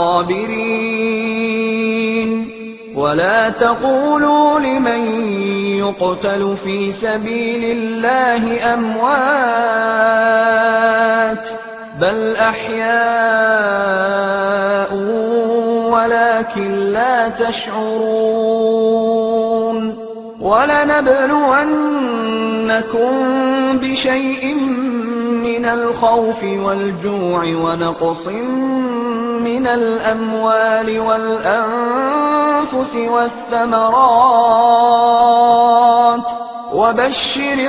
الصابرين ولا تقولوا لمن يقتل في سبيل الله أموات بل أحياء ولكن لا تشعرون ولنبلونكم بشيء من الخوف والجوع ونقص من الأموال والأنفس والثمرات وبشر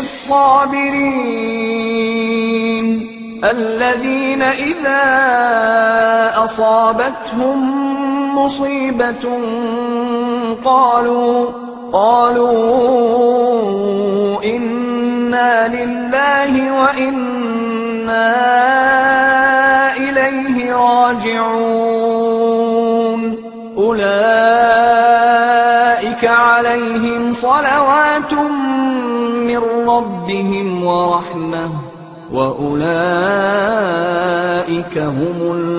الصابرين الذين إذا أصابتهم مصيبة قالوا قالوا إنا لله وإنا إليه راجعون أولئك عليهم صلوات من ربهم ورحمة وأولئك هم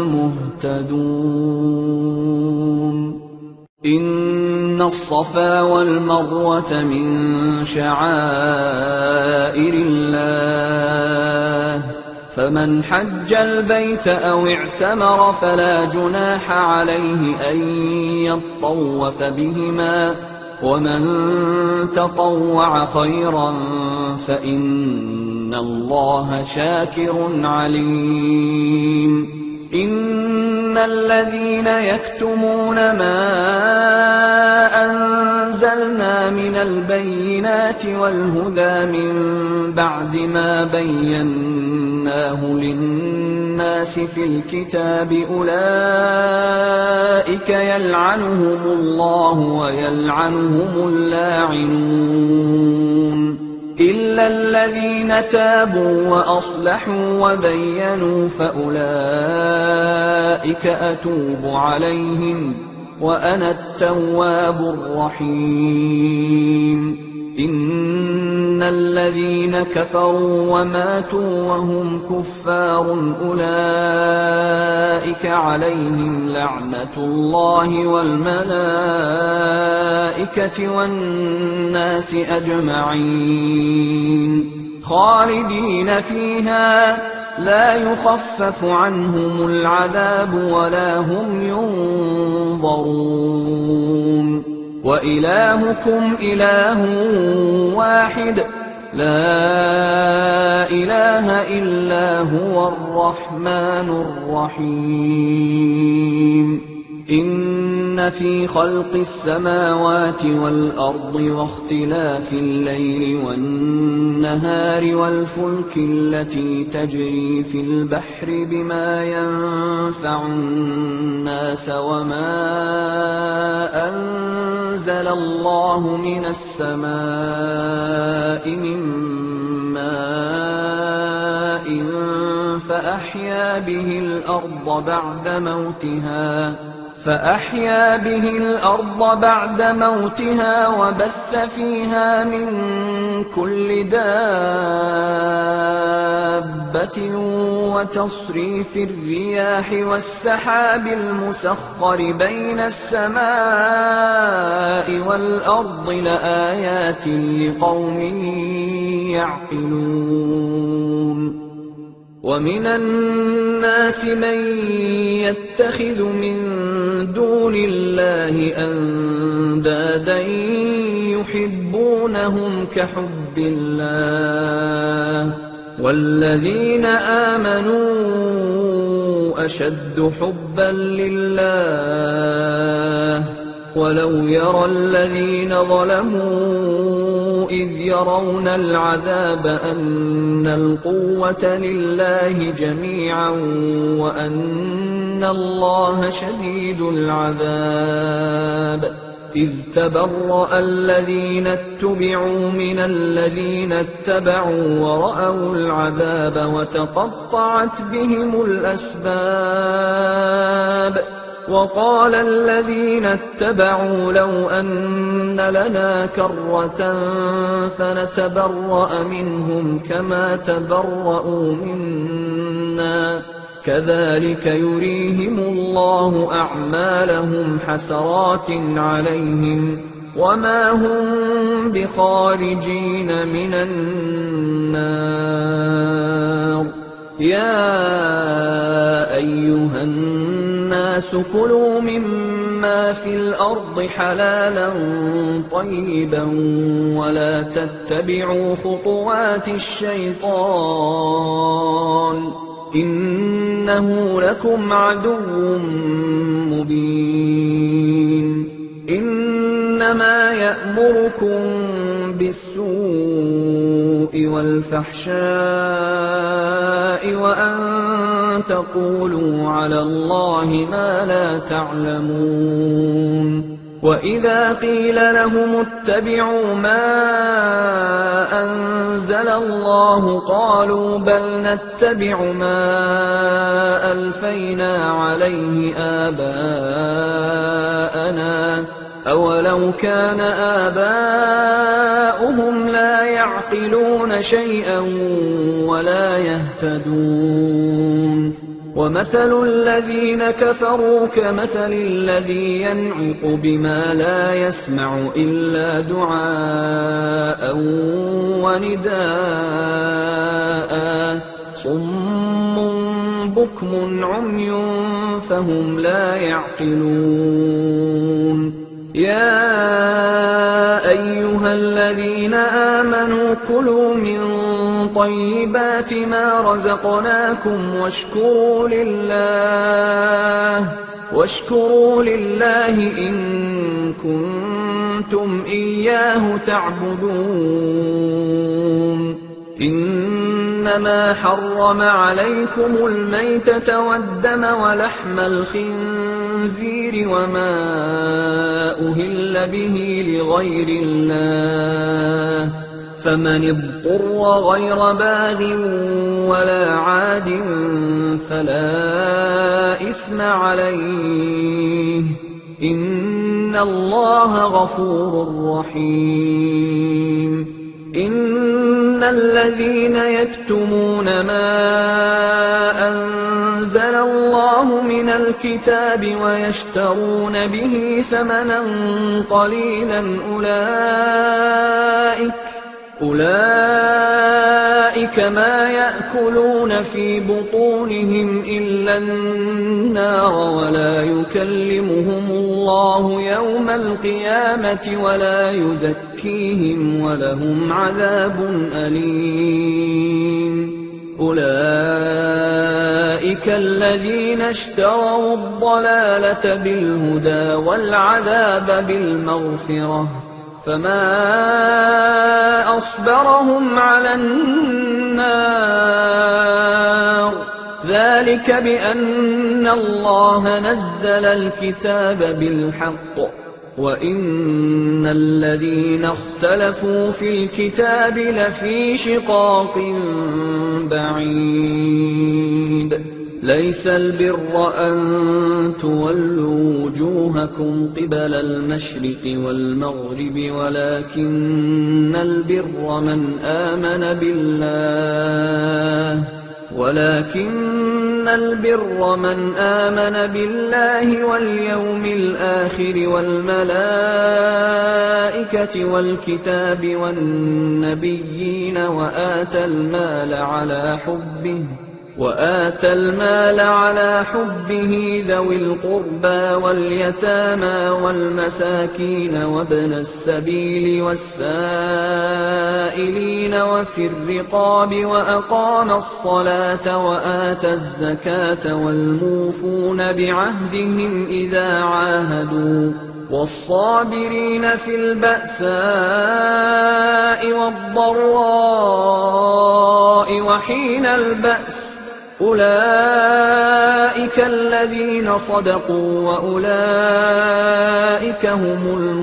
المهتدون إن الصفا والمروة من شعائر الله فمن حج البيت أو اعتمر فلا جناح عليه أن يطوف بهما ومن تطوع خيرا فإن الله شاكر عليم إن الذين يكتمون ما أنزلنا من البينات والهدى من بعد ما بيناه للناس في الكتاب أولئك يلعنهم الله ويلعنهم اللاعنون إلا الذين تابوا وأصلحوا وبينوا فأولئك أتوب عليهم وأنا التواب الرحيم إن الذين كفروا وماتوا وهم كفار أولئك عليهم لعنة الله والملائكة والناس أجمعين خالدين فيها لا يخفف عنهم العذاب ولا هم ينظرون وإلهكم إله واحد لا إله إلا هو الرحمن الرحيم إن في خلق السماوات والأرض واختلاف الليل والنهار والفلك التي تجري في البحر بما ينفع الناس وما أنزل الله من السماء من ماء فأحيا به الأرض بعد موتها فأحيا به الأرض بعد موتها وبث فيها من كل دابة وتصريف الرياح والسحاب المسخر بين السماء والأرض لآيات لقوم يعقلون ومن الناس من يتخذ من دون الله أندادا يحبونهم كحب الله والذين آمنوا أشد حبا لله ولو يرى الذين ظلموا إذ يرون العذاب أن القوة لله جميعا وأن الله شديد العذاب إذ تبرأ الذين اتبعوا من الذين اتبعوا ورأوا العذاب وتقطعت بهم الأسباب وقال الذين اتبعوا لو أن لنا كرة فنتبرأ منهم كما تبرأوا منا كذلك يريهم الله أعمالهم حسرات عليهم وما هم بخارجين من النار يا أيها الناس كلوا مما في الأرض حلالا طيبا ولا تتبعوا خطوات الشيطان إنه لكم عدو مبين إنما يأمركم بالسوء والفحشاء وأن تقولوا على الله ما لا تعلمون وإذا قيل لهم اتبعوا ما أنزل الله قالوا بل نتبع ما ألفينا عليه آباءنا أولو كان آباؤهم لا يعقلون شيئا ولا يهتدون ومثل الذين كفروا كمثل الذي ينعق بما لا يسمع إلا دعاء ونداء صم بكم عمي فهم لا يعقلون يا أيها الذين آمنوا كلوا من طيبات ما رزقناكم واشكروا لله واشكروا لله إن كنتم إياه تعبدون إنما حرم عليكم الميتة والدم ولحم الخنزير وما أهل به لغير الله فمن اضطر غير باغ ولا عاد فلا إثم عليه إن الله غفور رحيم إن الذين يكتمون ما أنزل الله من الكتاب ويشترون به ثمنا قليلا أولئك أولئك ما يأكلون في بطونهم إلا النار ولا يكلمهم الله يوم القيامة ولا يزكيهم ولهم عذاب أليم أولئك الذين اشتروا الضلالة بالهدى والعذاب بالمغفرة فما أصبرهم على النار ذلك بأن الله نزل الكتاب بالحق وإن الذين اختلفوا في الكتاب لفي شقاق بعيد ليس البر أن تولوا وجوهكم قبل المشرق والمغرب ولكن البر من آمن بالله ولكن البر من آمن بالله واليوم الآخر والملائكة والكتاب والنبيين وآتى المال على حبه وآتى المال على حبه ذوي القربى واليتامى والمساكين وابن السبيل والسائلين وفي الرقاب وأقام الصلاة وآتى الزكاة والموفون بعهدهم إذا عاهدوا والصابرين في البأساء والضراء وحين البأس أولئك الذين صدقوا وأولئك هم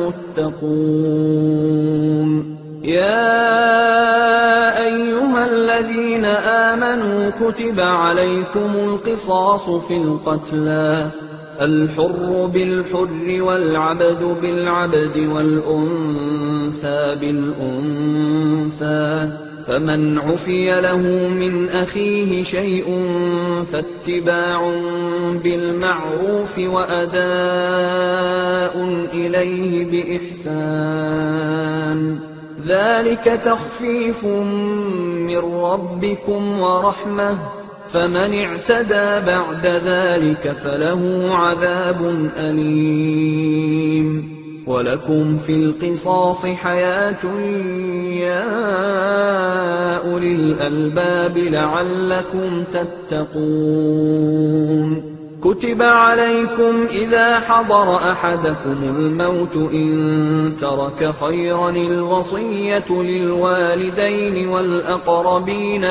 المتقون. يا أيها الذين آمنوا كتب عليكم القصاص في القتلى الحر بالحر والعبد بالعبد والأنثى بالأنثى فمن عفي له من أخيه شيء فاتباع بالمعروف وأداء إليه بإحسان ذلك تخفيف من ربكم ورحمة فمن اعتدى بعد ذلك فله عذاب أليم. ولكم في القصاص حياة يا أولي الألباب لعلكم تتقون. كتب عليكم إذا حضر أحدكم الموت إن ترك خيرا الوصية للوالدين والأقربين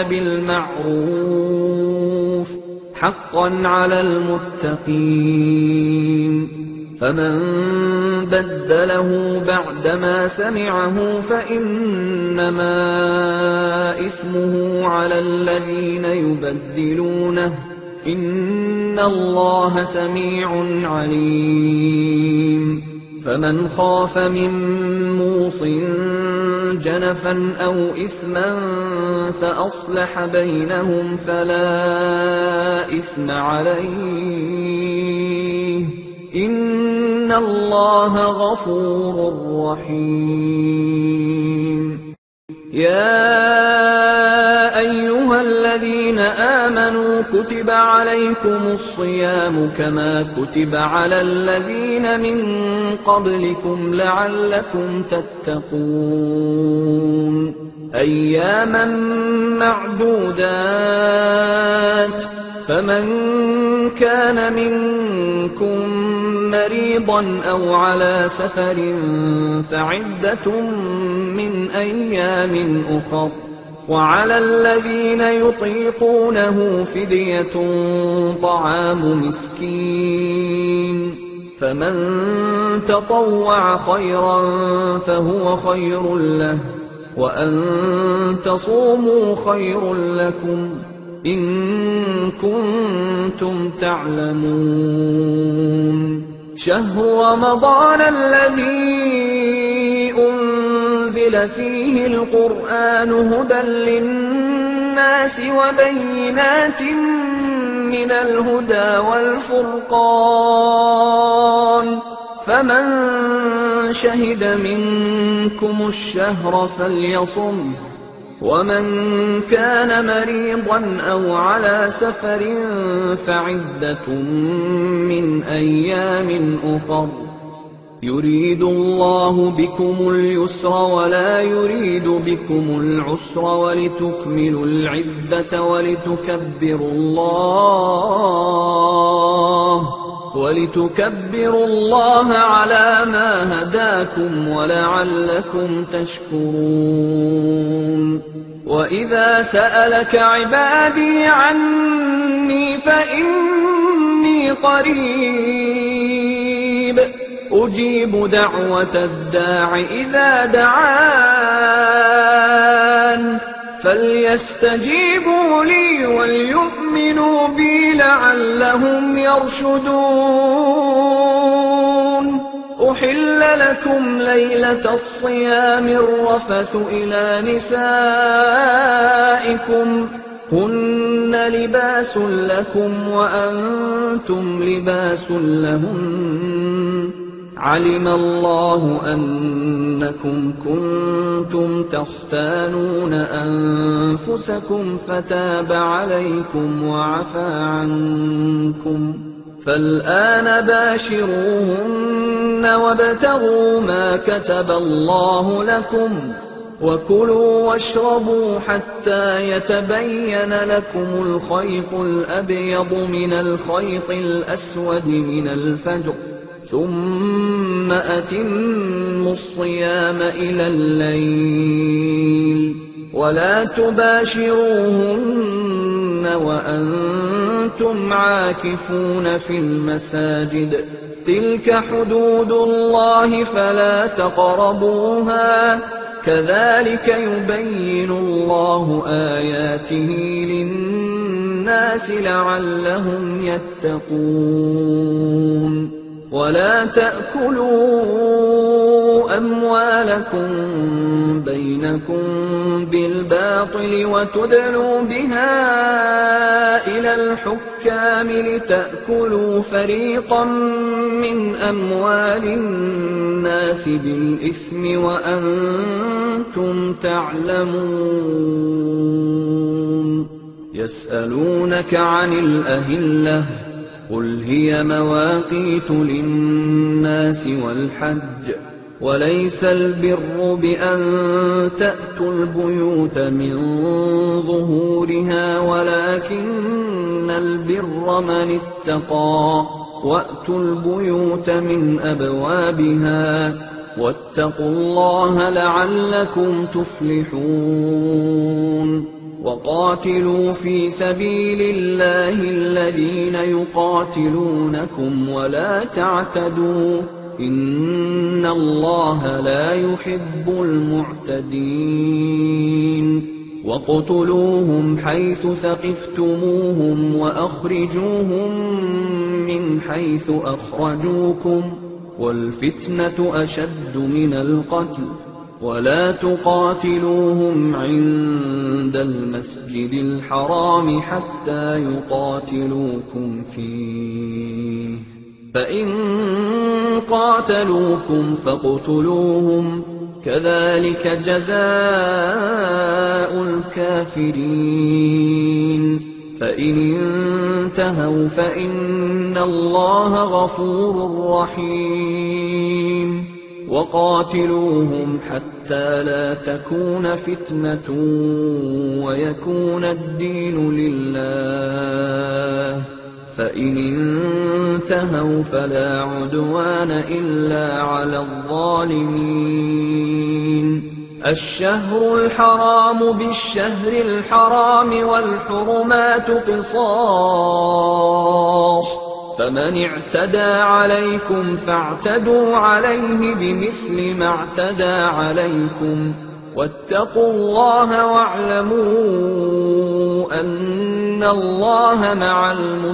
بالمعروف حقا على المتقين. فمن بدله بعدما سمعه فإنما إثمه على الذين يبدلونه إن الله سميع عليم. فمن خاف من موص جنفا أو إثما فأصلح بينهم فلا إثم عليه إن الله غفور رحيم. يا أيها الذين آمنوا كتب عليكم الصيام كما كتب على الذين من قبلكم لعلكم تتقون. أياما معدودات فمن كان منكم مريضا أو على سفر فعدة من أيام أخر وعلى الذين يطيقونه فدية طعام مسكين فمن تطوع خيرا فهو خير له وأن تصوموا خير لكم إن كنتم تعلمون. شهر رمضان الذي أنزل فيه القرآن هدى للناس وبينات من الهدى والفرقان فمن شهد منكم الشهر فليصم ومن كان مريضا أو على سفر فعدة من أيام أخر يريد الله بكم اليسر ولا يريد بكم العسر ولتكملوا العدة ولتكبروا الله ولتكبروا الله على ما هداكم ولعلكم تشكرون. وإذا سألك عبادي عني فإني قريب أجيب دعوة الداع إذا دعان فليستجيبوا لي وليؤمنوا بي لعلهم يرشدون. أحل لكم ليلة الصيام الرفث إلى نسائكم هن لباس لكم وأنتم لباس لهن. علم الله أنكم كنتم تختانون أنفسكم فتاب عليكم وعفى عنكم، فالآن باشروهن وابتغوا ما كتب الله لكم، وكلوا واشربوا حتى يتبين لكم الخيط الأبيض من الخيط الأسود من الفجر، ثم أتموا الصيام إلى الليل، ولا تباشروهن وأنتم عاكفون في المساجد، تلك حدود الله فلا تقربوها، كذلك يبين الله آياته للناس لعلهم يتقون. ولا تأكلوا أموالكم بينكم بالباطل وتدلوا بها إلى الحكام لتأكلوا فريقا من أموال الناس بالإثم وأنتم تعلمون. يسألونك عن الأهلة قل هي مواقيت للناس والحج، وليس البر بأن تأتوا البيوت من ظهورها ولكن البر من اتقى، وأتوا البيوت من أبوابها، واتقوا الله لعلكم تفلحون. وقاتلوا في سبيل الله الذين يقاتلونكم ولا تعتدوا، إن الله لا يحب المعتدين. واقتلوهم حيث ثقفتموهم وأخرجوهم من حيث أخرجوكم، والفتنة أشد من القتل، ولا تقاتلوهم عند المسجد الحرام حتى يقاتلوكم فيه، فإن قاتلوكم فاقتلوهم، كذلك جزاء الكافرين. فإن انتهوا فإن الله غفور رحيم. وقاتلوهم حتى لا تكون فتنة ويكون الدين لله، فإن انتهوا فلا عدوان إلا على الظالمين. الشهر الحرام بالشهر الحرام والحرمات قصاص، فمن اعتدى عليكم فاعتدوا عليه بمثل ما اعتدى عليكم، واتقوا الله واعلموا أن الله مع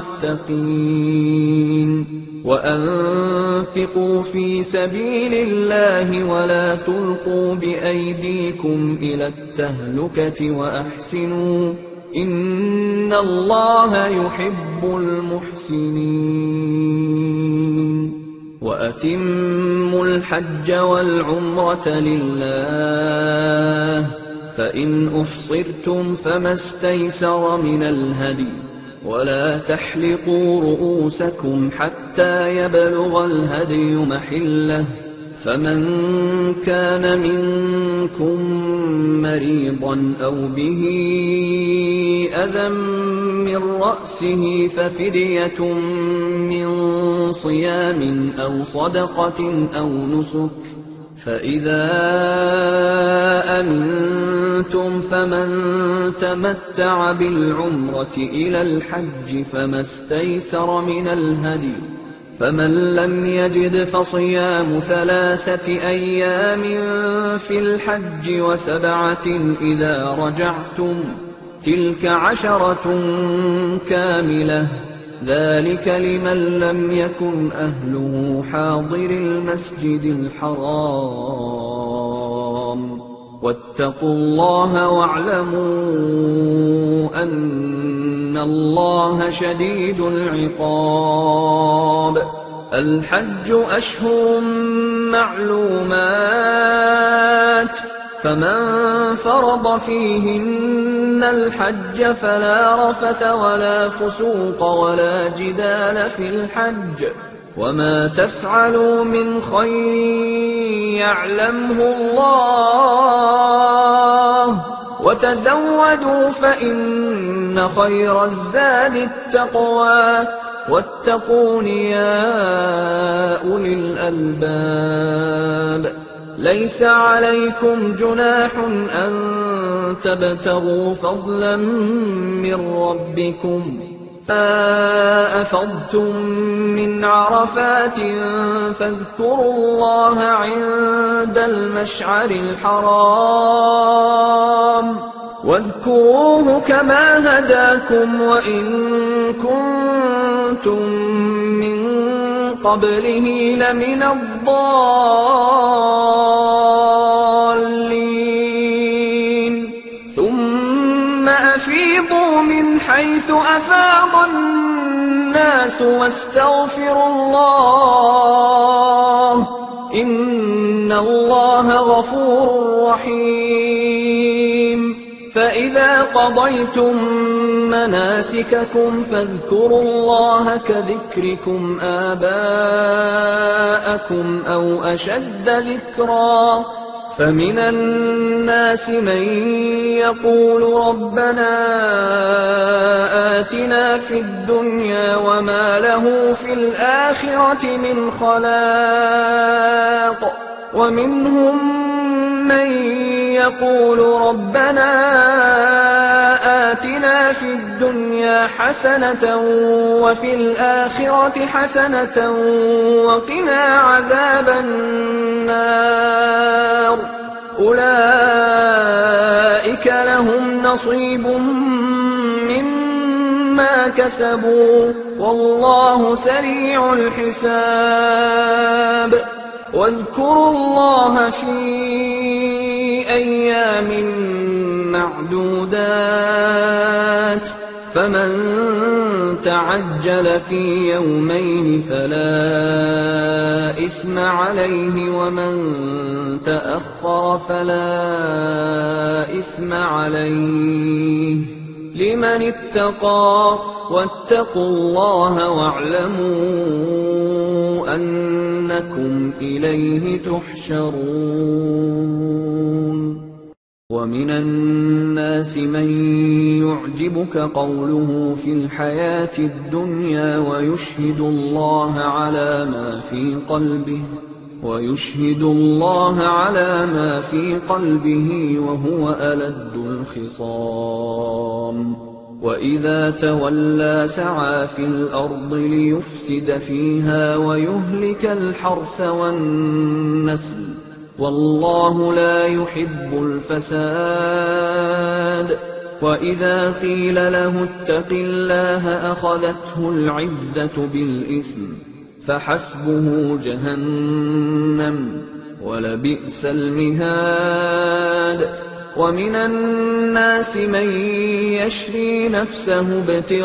المتقين. وأنفقوا في سبيل الله ولا تلقوا بأيديكم إلى التهلكة وأحسنوا إن الله يحب المحسنين. وأتموا الحج والعمرة لله، فإن أحصرتم فما استيسر من الهدي، ولا تحلقوا رؤوسكم حتى يبلغ الهدي محله، فمن كان منكم مريضا أو به أذى من رأسه ففدية من صيام أو صدقة أو نسك، فإذا أمنتم فمن تمتع بالعمرة إلى الحج فما استيسر من الهدي، فمن لم يجد فصيام ثلاثة أيام في الحج وسبعة إذا رجعتم، تلك عشرة كاملة، ذلك لمن لم يكن أهله حاضر المسجد الحرام. واتقوا الله واعلموا أن الله شديد العقاب. الحج أشهر معلومات، فمن فرض فيهن الحج فلا رفث ولا فسوق ولا جدال في الحج، وما تفعلوا من خير يعلمه الله، وتزودوا فإن خير الزاد التقوى، واتقون يا أولي الألباب. ليس عليكم جناح أن تبتغوا فضلا من ربكم، فأفضتم من عرفات فاذكروا الله عند المشعر الحرام، واذكروه كما هداكم وإن كنتم من قبله لمن الضالين. ثم أفيضوا من حيث أفاض الناس واستغفروا الله، إن الله غفور رحيم. فإذا قضيتم مناسككم فاذكروا الله كذكركم آباءكم أو أشد ذكرا. فمن الناس من يقول ربنا آتنا في الدنيا وما له في الآخرة من خلاق، ومنهم من يقول ربنا آتنا في الدنيا حسنة وفي الآخرة حسنة وقنا عذاب النار. أولئك لهم نصيب مما كسبوا والله سريع الحساب. واذكروا الله في أيام معدودات، فمن تعجل في يومين فلا إثم عليه، ومن تأخر فلا إثم عليه لمن اتقى. واتقوا الله واعلموا أنكم إليه تحشرون. ومن الناس من يعجبك قوله في الحياة الدنيا ويشهد الله على ما في قلبه ويشهد الله على ما في قلبه وهو ألد الخصام. وإذا تولى سعى في الأرض ليفسد فيها ويهلك الحرث والنسل، والله لا يحب الفساد. وإذا قيل له اتق الله أخذته العزة بالإثم، فحسبه جهنم ولبئس المهاد. ومن الناس من يشري نفسه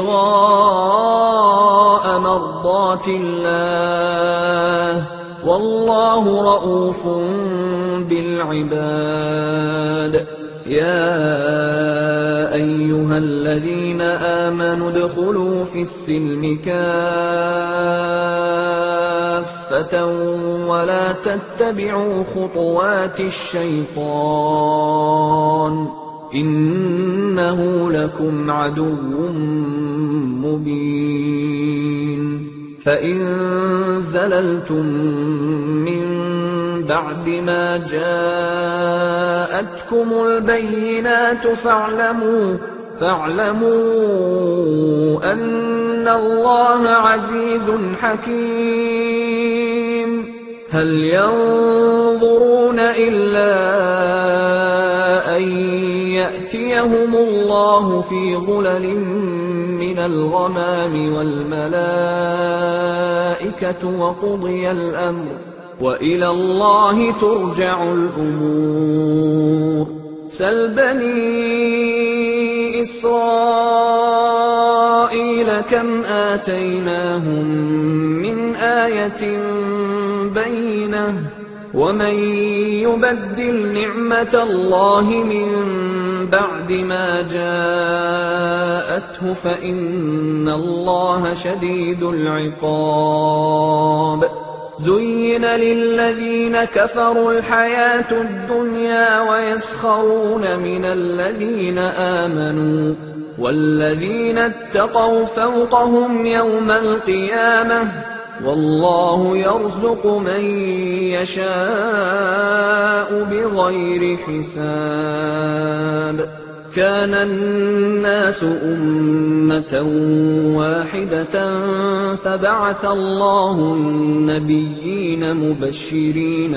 ابتغاء مرضات الله، والله رءوف بالعباد. يا أيها الذين آمنوا ادخلوا في السلم كافة ولا تتبعوا خطوات الشيطان، إنه لكم عدو مبين. فإن زللتم من بعد ما جاءتكم البينات فاعلموا فاعلموا أن الله عزيز حكيم. هل ينظرون إلا أن يأتيهم الله في ظلل من الغمام والملائكة وقضي الأمر وإلى الله ترجع الأمور. سل بني إسرائيل كم آتيناهم من آية بينة ومن يبدل نعمة الله من بعد ما جاءته فإن الله شديد العقاب. زين للذين كفروا الحياة الدنيا ويسخرون من الذين آمنوا والذين اتقوا فوقهم يوم القيامة والله يرزق من يشاء بغير حساب. كان الناس أمة واحدة فبعث الله النبيين مبشرين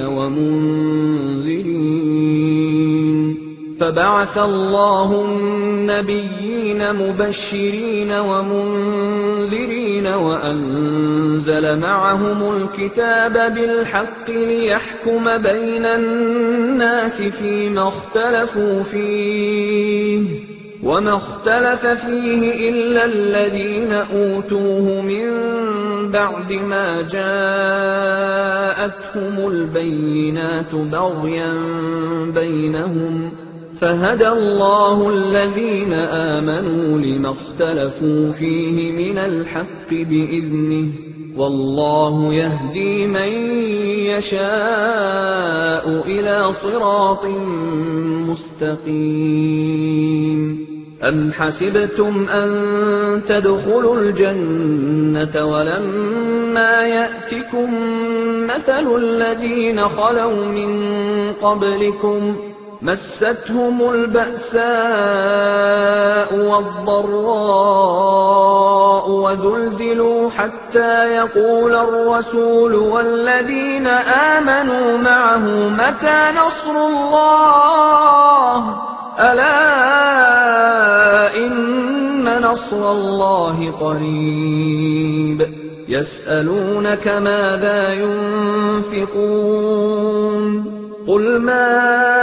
ومنذرين فبعث الله النبيين مبشرين ومنذرين وأنزل معهم الكتاب بالحق ليحكم بين الناس فيما اختلفوا فيه وما اختلف فيه إلا الذين أوتوه من بعد ما جاءتهم البينات بغيا بينهم فهدى الله الذين آمنوا لما اختلفوا فيه من الحق بإذنه والله يهدي من يشاء إلى صراط مستقيم. أم حسبتم أن تدخلوا الجنة ولما يأتكم مثل الذين خلوا من قبلكم مستهم البأساء والضراء وزلزلوا حتى يقول الرسول والذين آمنوا معه متى نصر الله ألا إن نصر الله قريب. يسألونك ماذا ينفقون قل ما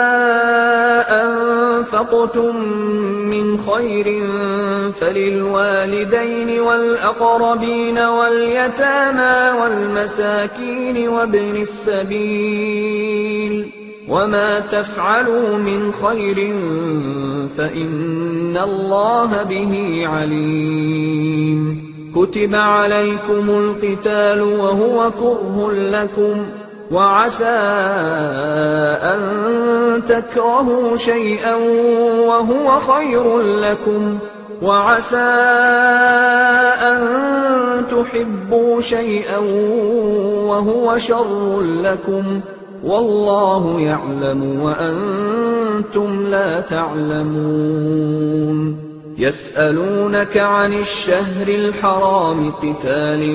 أنفقتم من خير فللوالدين والأقربين واليتامى والمساكين وابن السبيل وما تفعلوا من خير فإن الله به عليم. كتب عليكم القتال وهو كره لكم وعسى أن تكرهوا شيئا وهو خير لكم وعسى أن تحبوا شيئا وهو شر لكم والله يعلم وأنتم لا تعلمون. يسألونك عن الشهر الحرام قتال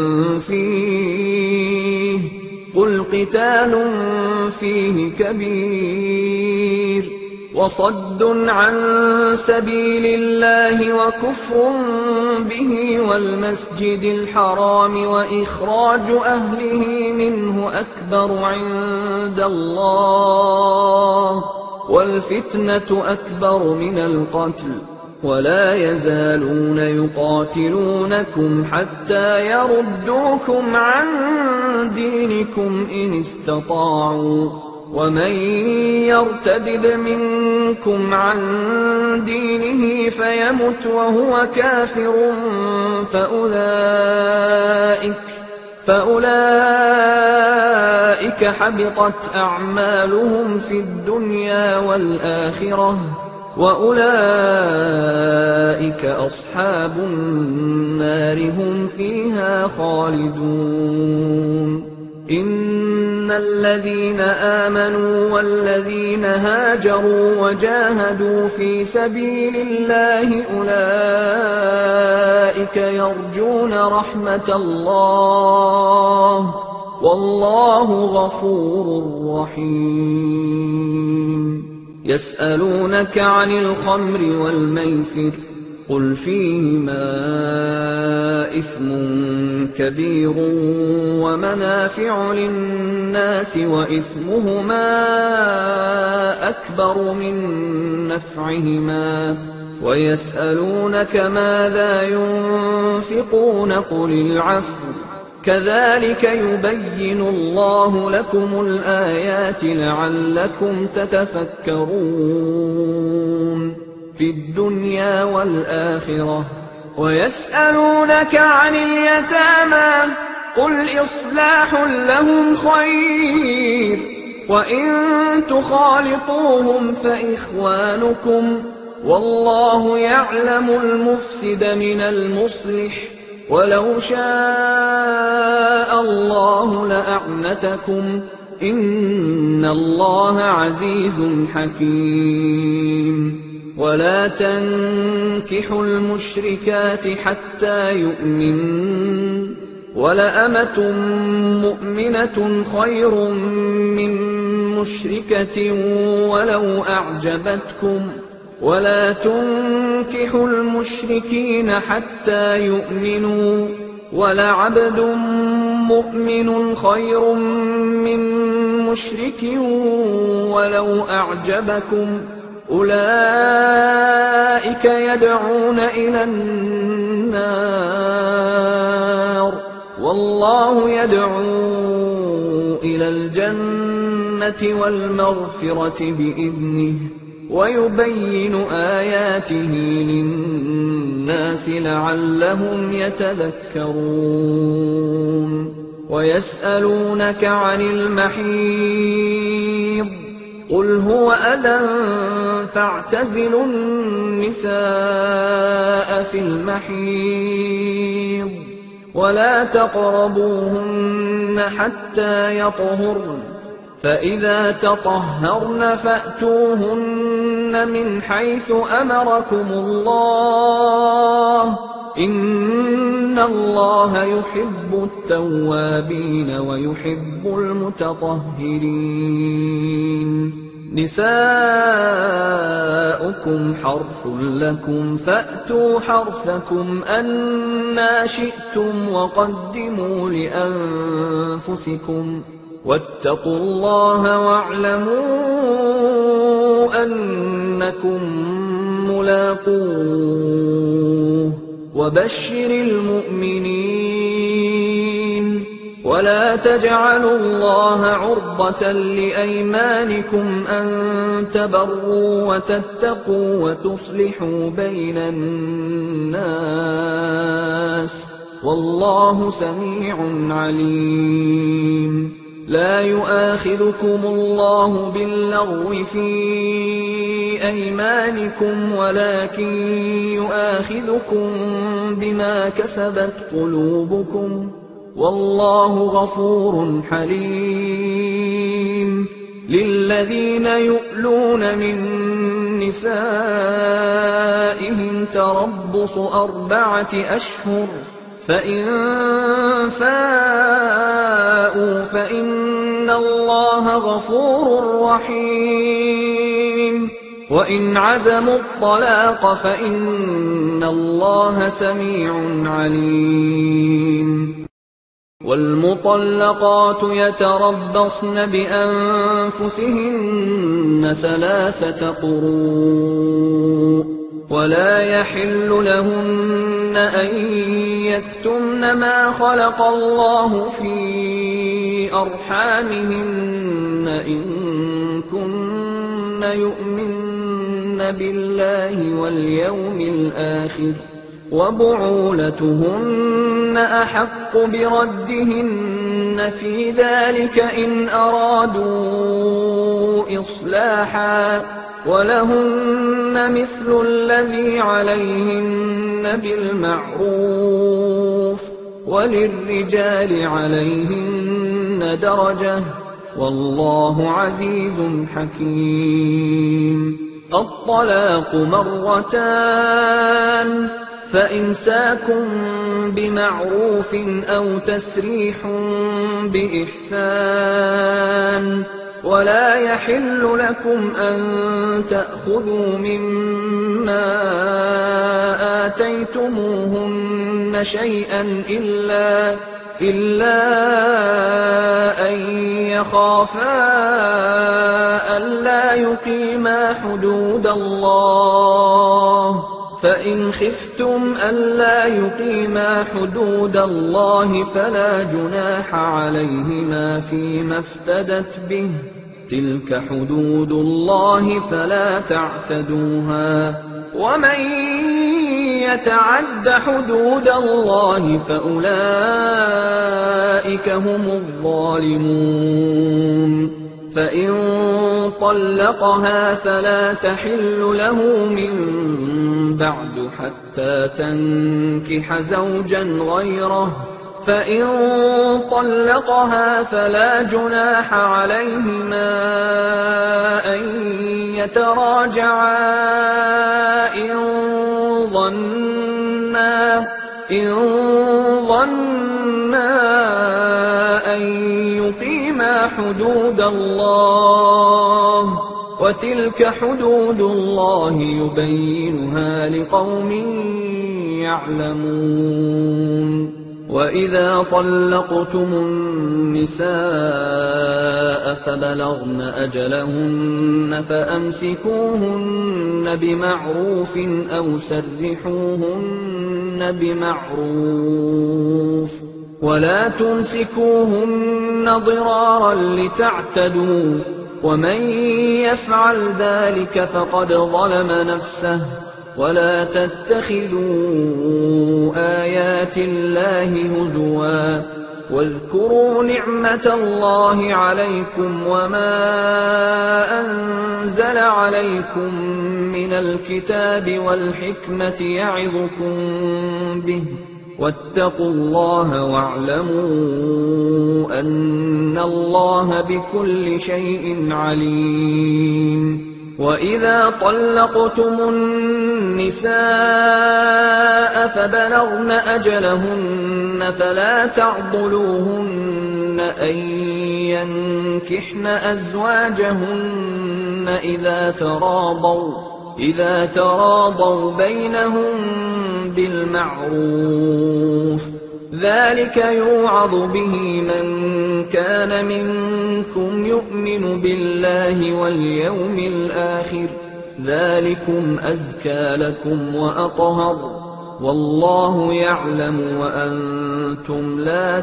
فيه قل قتال فيه كبير وصد عن سبيل الله وكفر به والمسجد الحرام وإخراج أهله منه أكبر عند الله والفتنة أكبر من القتل ولا يزالون يقاتلونكم حتى يردوكم عن دينكم إن استطاعوا ومن يرتدد منكم عن دينه فيمت وهو كافر فأولئك فأولئك حبطت أعمالهم في الدنيا والآخرة وأولئك أصحاب النار هم فيها خالدون. إن الذين آمنوا والذين هاجروا وجاهدوا في سبيل الله أولئك يرجون رحمة الله والله غفور رحيم. يسألونك عن الخمر والميسر قل فيهما إثم كبير ومنافع للناس وإثمهما أكبر من نفعهما ويسألونك ماذا ينفقون قل العفو كذلك يبين الله لكم الآيات لعلكم تتفكرون في الدنيا والآخرة ويسألونك عن اليتامى قل إصلاح لهم خير وإن تخالطوهم فإخوانكم والله يعلم المفسد من المصلح ولو شاء الله لأعنتكم إن الله عزيز حكيم ولا تنكحوا المشركات حتى يؤمنن ولأمة مؤمنة خير من مشركة ولو أعجبتكم ولا تنكحوا المشركين حتى يؤمنوا ولعبد مؤمن خير من مشرك ولو أعجبكم أولئك يدعون إلى النار والله يدعو إلى الجنة والمغفرة بإذنه ويبين آياته للناس لعلهم يتذكرون ويسألونك عن المحيض قل هو أذى فاعتزلوا النساء في المحيض ولا تقربوهن حتى يطهرن فإذا تطهرن فأتوهن من حيث أمركم الله إن الله يحب التوابين ويحب المتطهرين نساؤكم حرث لكم فأتوا حرثكم أنى شئتم وقدموا لأنفسكم واتقوا الله واعلموا أنكم ملاقوه وبشر المؤمنين ولا تجعلوا الله عرضة لأيمانكم أن تبروا وتتقوا وتصلحوا بين الناس والله سميع عليم لا يؤاخذكم الله باللغو في أيمانكم ولكن يؤاخذكم بما كسبت قلوبكم والله غفور حليم للذين يؤلون من نسائهم تربص أربعة أشهر فإن فاءوا فإن الله غفور رحيم وإن عزموا الطلاق فإن الله سميع عليم والمطلقات يتربصن بأنفسهن ثلاثة قروء ولا يحل لهن أن يكتمن ما خلق الله في أرحامهن إن كن يؤمن بالله واليوم الآخر وبعولتهن أحق بردهن في ذلك إن أرادوا إصلاحا ولهن مثل الذي عليهن بالمعروف وللرجال عليهن درجة والله عزيز حكيم الطلاق مرتان فإمساك بمعروف أو تسريح بإحسان ولا يحل لكم أن تأخذوا مما آتيتموهن شيئا إلا إلا أن يخافا ألا يقيما حدود الله، فإن خفتم ألا يقيما حدود الله فلا جناح عليهما فيما افتدت به، تلك حدود الله فلا تعتدوها، ومن يتعد حدود الله فأولئك هم الظالمون. فإن طلقها فلا تحل له من بعد حتى تنكح زوجا غيره، فإن طلقها فلا جناح عليهما أن يتراجعا إن ظنا إن ظنا أن يقيما حدود الله، وتلك حدود الله يبينها لقوم يعلمون. وإذا طلقتم النساء فبلغن أجلهن فأمسكوهن بمعروف أو سرحوهن بمعروف، ولا تمسكوهن ضرارا لتعتدوا، ومن يفعل ذلك فقد ظلم نفسه. ولا تتخذوا آيات الله هزوا، واذكروا نعمة الله عليكم وما أنزل عليكم من الكتاب والحكمة يعظكم به، واتقوا الله واعلموا أن الله بكل شيء عليم. وإذا طلقتم النساء فبلغن أجلهن فلا تعضلوهن أن ينكحن أزواجهن إذا تراضوا إذا تراضوا بينهم بالمعروف، ذلك يوعظ به من كان منكم يؤمن بالله واليوم الآخر، ذلكم أزكى لكم وأطهر، والله يعلم وأنتم لا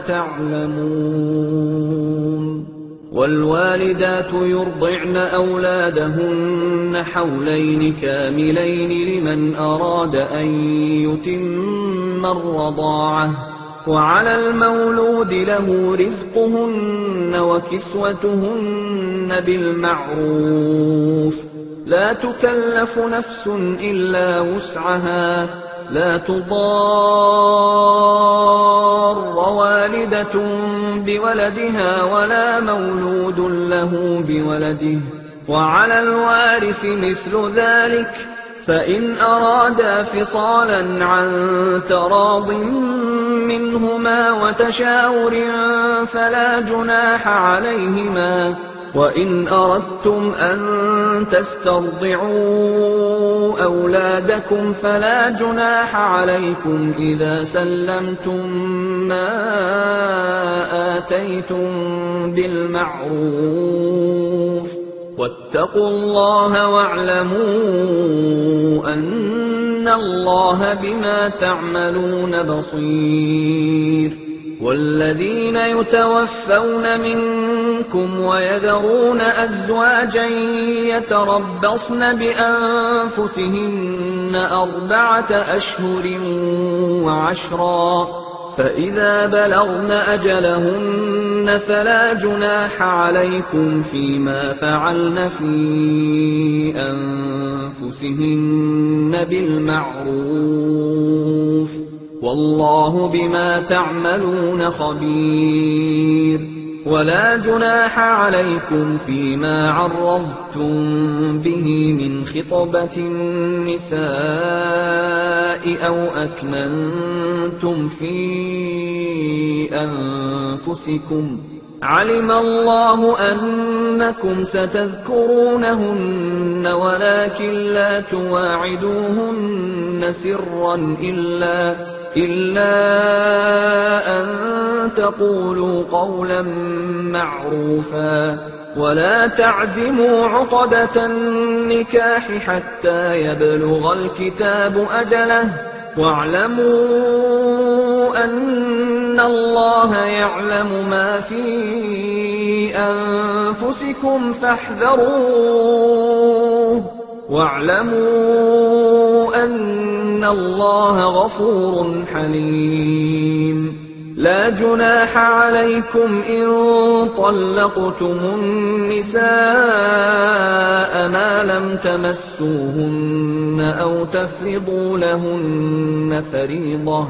تعلمون. والوالدات يرضعن أولادهن حولين كاملين لمن أراد أن يتم الرضاعة، وعلى المولود له رزقهن وكسوتهن بالمعروف، لا تكلف نفس إلا وسعها، لا تضار والدة بولدها ولا مولود له بولده، وعلى الوارث مثل ذلك، فإن أرادا فصالا عن تراض منهما وتشاور فلا جناح عليهما. وإن أردتم أن تسترضعوا أولادكم فلا جناح عليكم إذا سلمتم ما آتيتم بالمعروف، واتقوا الله واعلموا أن الله بما تعملون بصير. والذين يتوفون منكم ويذرون أزواجا يتربصن بأنفسهن أربعة أشهر وعشرا، فإذا بلغن أجلهن فلا جناح عليكم فيما فعلن في أنفسهن بالمعروف، والله بما تعملون خبير. ولا جناح عليكم فيما عرضتم به من خطبة النساء أو أكننتم في أنفسكم، علم الله أنكم ستذكرونهن ولكن لا تواعدوهن سرا إلا, إلا أن تقولوا قولا معروفا ولا تعزموا عقدة النكاح حتى يبلغ الكتاب أجله واعلموا أن الله يعلم ما في أنفسكم فاحذروه واعلموا أن الله غفور حليم لا جناح عليكم إن طلقتم النساء ما لم تمسوهن أو تفرضوا لهن فريضة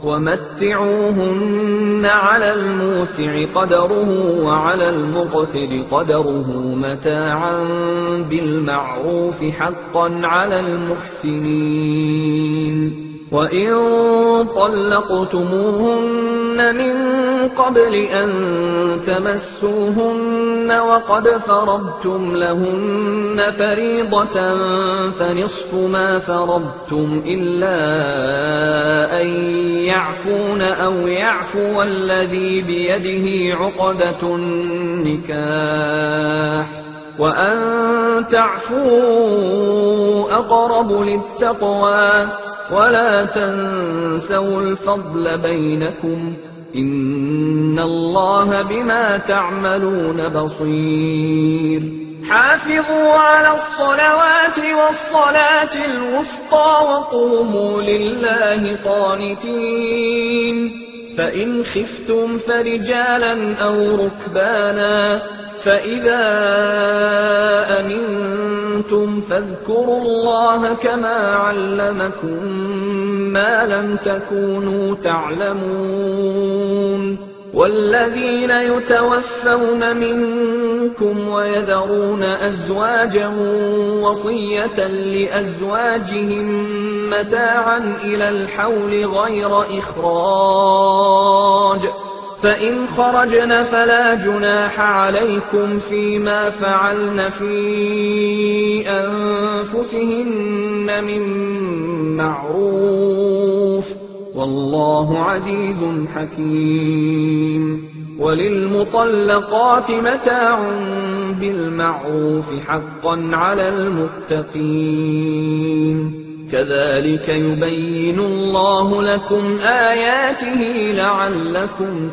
ومتعوهن على الموسع قدره وعلى المقتر قدره متاعا بالمعروف حقا على المحسنين وإن طلقتموهن من قبل أن تمسوهن وقد فرضتم لهن فريضة فنصف ما فرضتم إلا أن يعفون أو يعفو الذي بيده عقدة النكاح وأن تعفوا أقرب للتقوى ولا تنسوا الفضل بينكم إن الله بما تعملون بصير حافظوا على الصلوات والصلاة الوسطى وقوموا لله قانتين فإن خفتم فرجالا أو ركبانا فإذا أمنتم فاذكروا الله كما علمكم ما لم تكونوا تعلمون والذين يتوفون منكم ويذرون أزواجا وصية لأزواجهم متاعا إلى الحول غير إخراج فإن خرجن فلا جناح عليكم فيما فعلن في أنفسهن من معروف والله عزيز حكيم وللمطلقات متاع بالمعروف حقا على المتقين كذلك يبين الله لكم آياته لعلكم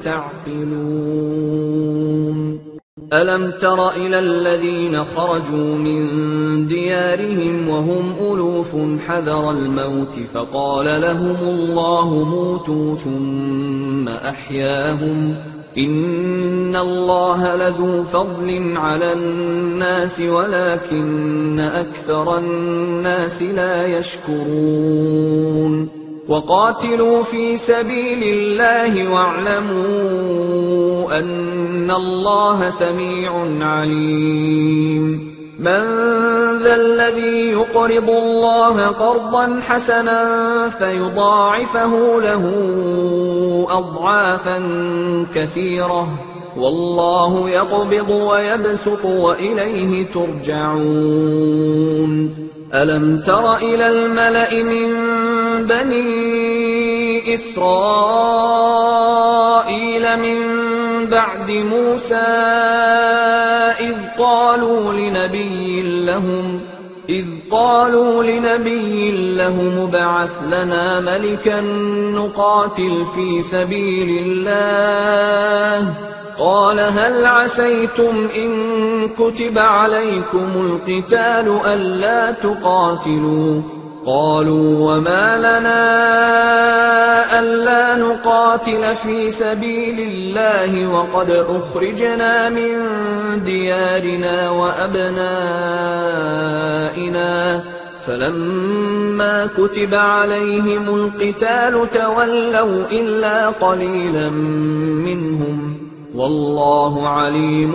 تعقلون ألم تر إلى الذين خرجوا من ديارهم وهم ألوف حذر الموت فقال لهم الله موتوا ثم أحياهم إن الله لذو فضل على الناس ولكن أكثر الناس لا يشكرون وقاتلوا في سبيل الله واعلموا أن الله سميع عليم من ذا الذي يقرض الله قرضا حسنا فيضاعفه له أضعافا كثيرة والله يقبض ويبسط وإليه ترجعون ألم تر إلى الملأ من بني إسرائيل من بعد موسى إذ قالوا لنبي لهم إذ قالوا لنبي لهم ابعث لنا ملكا نقاتل في سبيل الله قال هل عسيتم إن كتب عليكم القتال ألا تقاتلوا قالوا وما لنا ألا نقاتل في سبيل الله وقد أخرجنا من ديارنا وأبنائنا فلما كتب عليهم القتال تولوا إلا قليلا منهم والله عليم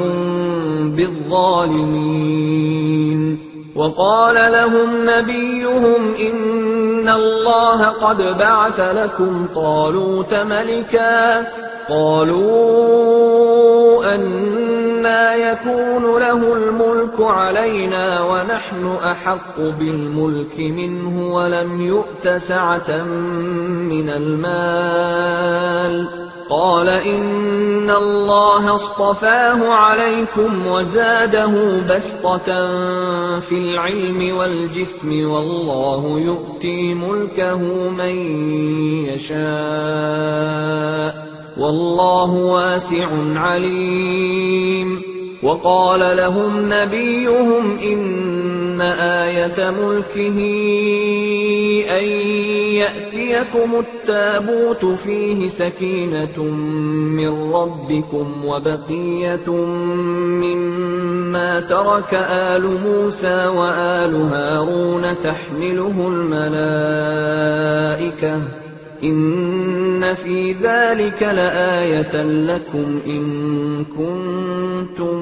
بالظالمين وقال لهم نبيهم إن الله قد بعث لكم طالوت ملكا قالوا أنى يكون له الملك علينا ونحن أحق بالملك منه ولم يؤت سعة من المال. قال إن الله اصطفاه عليكم وزاده بسطة في العلم والجسم والله يؤتي ملكه من يشاء والله واسع عليم. وقال لهم نبيهم إن آية ملكه أن يأتيكم التابوت فيه سكينة من ربكم وبقية مما ترك آل موسى وآل هارون تحمله الملائكة إن في ذلك لآية لكم إن كنتم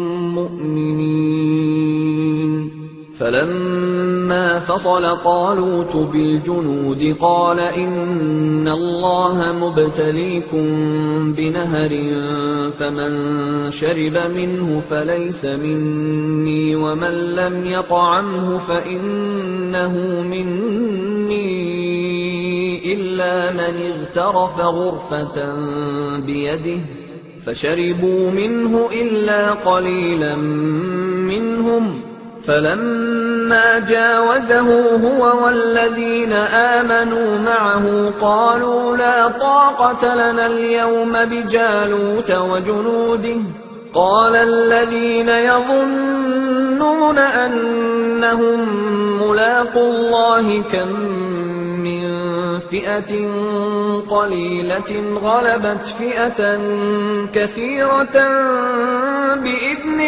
مؤمنين. فلما فصل طالوت بالجنود قال إن الله مبتليكم بنهر فمن شرب منه فليس مني ومن لم يطعمه فإنه مني إلا من اغترف غرفة بيده فشربوا منه إلا قليلا منهم. فلما جاوزه هو والذين آمنوا معه قالوا لا طاقة لنا اليوم بجالوت وجنوده. قال الذين يظنون أنهم ملاقو الله كم من فئة قليلة غلبت فئة كثيرة بإذن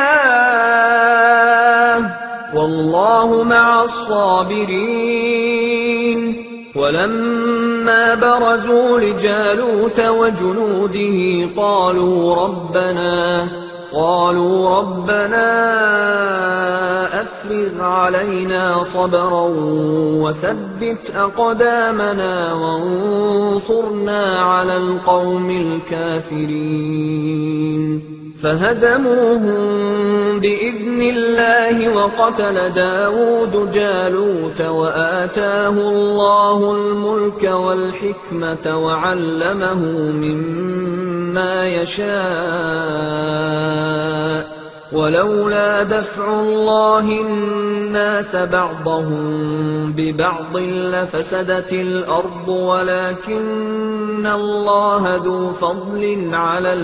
الله والله مع الصابرين. ولما برزوا لجالوت وجنوده قالوا ربنا قالوا ربنا أفرغ علينا صبرا وثبت أقدامنا وانصرنا على القوم الكافرين. فهزموهم بإذن الله وقتل داود جالوت وآتاه الله الملك والحكمة وعلمه مما يشاء ولولا دفع الله الناس بعضهم ببعض لفسدت الأرض ولكن الله ذو فضل على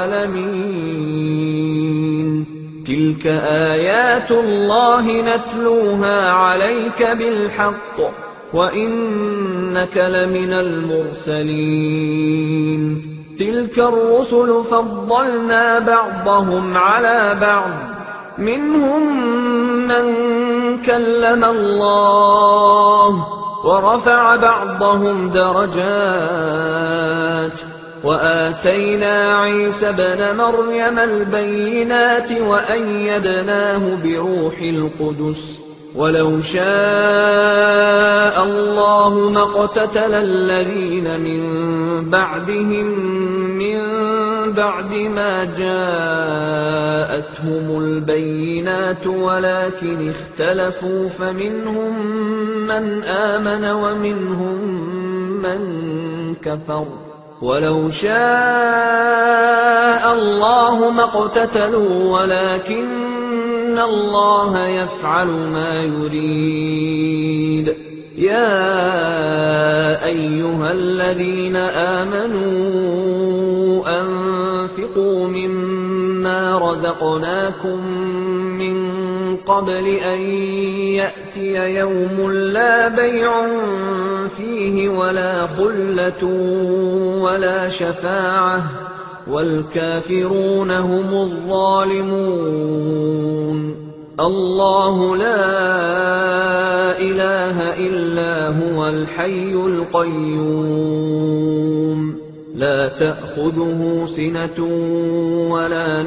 العالمين. تلك آيات الله نتلوها عليك بالحق وإنك لمن المرسلين. تلك الرسل فضلنا بعضهم على بعض منهم من كلم الله ورفع بعضهم درجات وآتينا عيسى ابن مريم البينات وأيدناه بروح القدس ولو شاء الله ما اقتتل الذين من بعدهم من بعد ما جاءتهم البينات ولكن اختلفوا فمنهم من آمن ومنهم من كفر ولو شاء الله ما اقتتلوا ولكن إن الله يفعل ما يريد. يا أيها الذين آمنوا أنفقوا مما رزقناكم من قبل أن يأتي يوم لا بيع فيه ولا خلة ولا شفاعة والكافرون هم الظالمون. الله لا إله إلا هو الحي القيوم لا تأخذه سنة ولا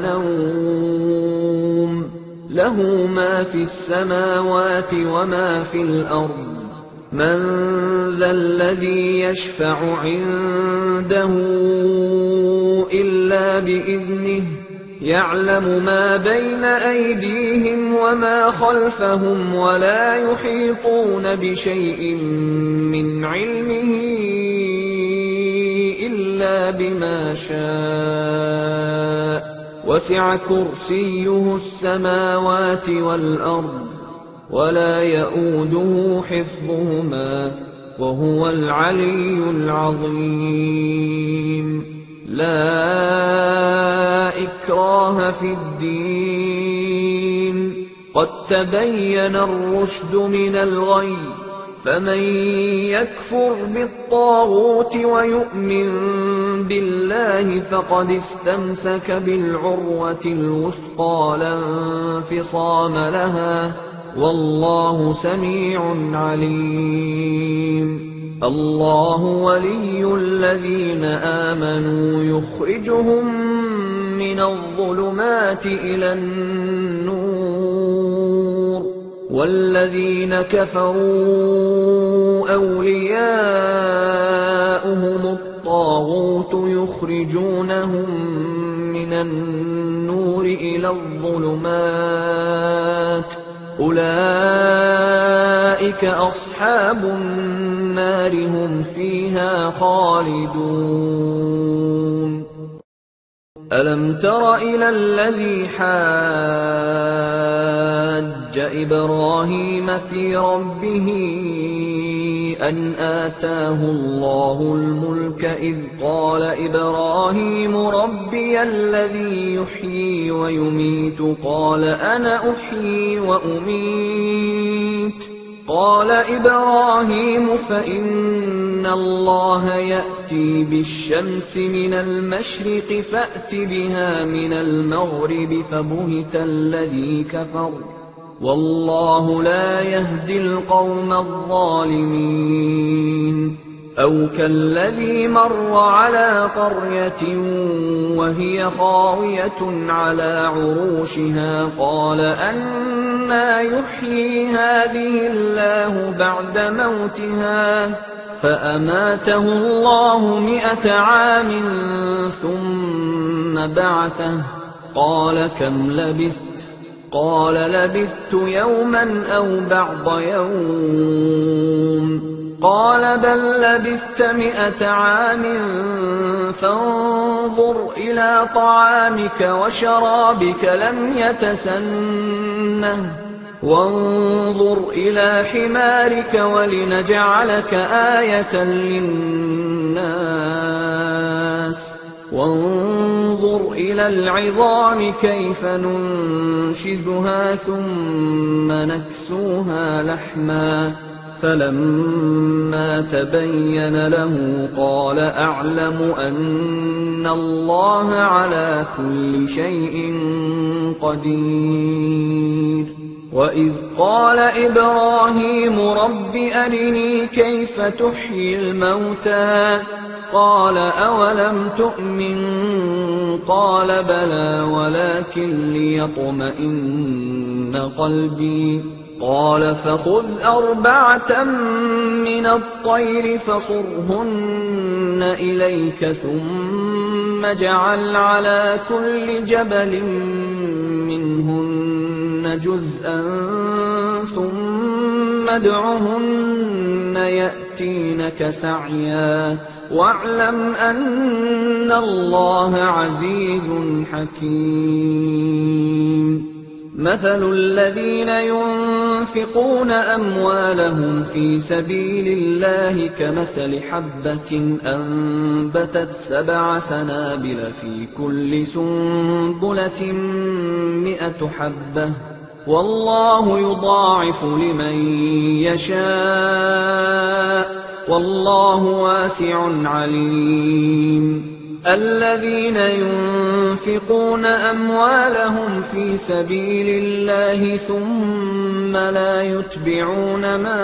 نوم له ما في السماوات وما في الأرض من ذا الذي يشفع عنده إلا بإذنه يعلم ما بين أيديهم وما خلفهم ولا يحيطون بشيء من علمه إلا بما شاء وسع كرسيه السماوات والأرض ولا يئوده حفظهما وهو العلي العظيم. لا إكراه في الدين قد تبين الرشد من الغي فمن يكفر بالطاغوت ويؤمن بالله فقد استمسك بالعروة الوثقى لا انفصام لها والله سميع عليم. الله ولي الذين آمنوا يخرجهم من الظلمات إلى النور والذين كفروا أولياؤهم الطاغوت يخرجونهم من النور إلى الظلمات أولئك أصحاب النار هم فيها خالدون. ألم تر إلى الذي حاج إبراهيم في ربه أن آتاه الله الملك إذ قال إبراهيم ربي الذي يحيي ويميت قال أنا أحيي وأميت قال إبراهيم فإن الله يأتي بالشمس من المشرق فأت بها من المغرب فبهت الذي كفر والله لا يهدي القوم الظالمين. أو كالذي مر على قرية وهي خاوية على عروشها قال أنى يحيي هذه الله بعد موتها فأماته الله مئة عام ثم بعثه قال كم لبثت قال لبثت يوما أو بعض يوم قال بل لبثت مئة عام فانظر إلى طعامك وشرابك لم يتسنه وانظر إلى حمارك ولنجعلك آية للناس وانظر إلى العظام كيف ننشزها ثم نكسوها لحما فلما تبين له قال أعلم أن الله على كل شيء قدير. وإذ قال إبراهيم رب أرني كيف تحيي الموتى قال أولم تؤمن قال بلى ولكن ليطمئن قلبي قال فخذ أربعة من الطير فصرهن إليك ثم اجعل على كل جبل منهن جزءا ثم ادعهن يأتينك سعيا واعلم أن الله عزيز حكيم. مثل الذين ينفقون أموالهم في سبيل الله كمثل حبة أنبتت سبع سنابل في كل سنبلة مئة حبة والله يضاعف لمن يشاء والله واسع عليم. الذين ينفقون أموالهم في سبيل الله ثم لا يتبعون ما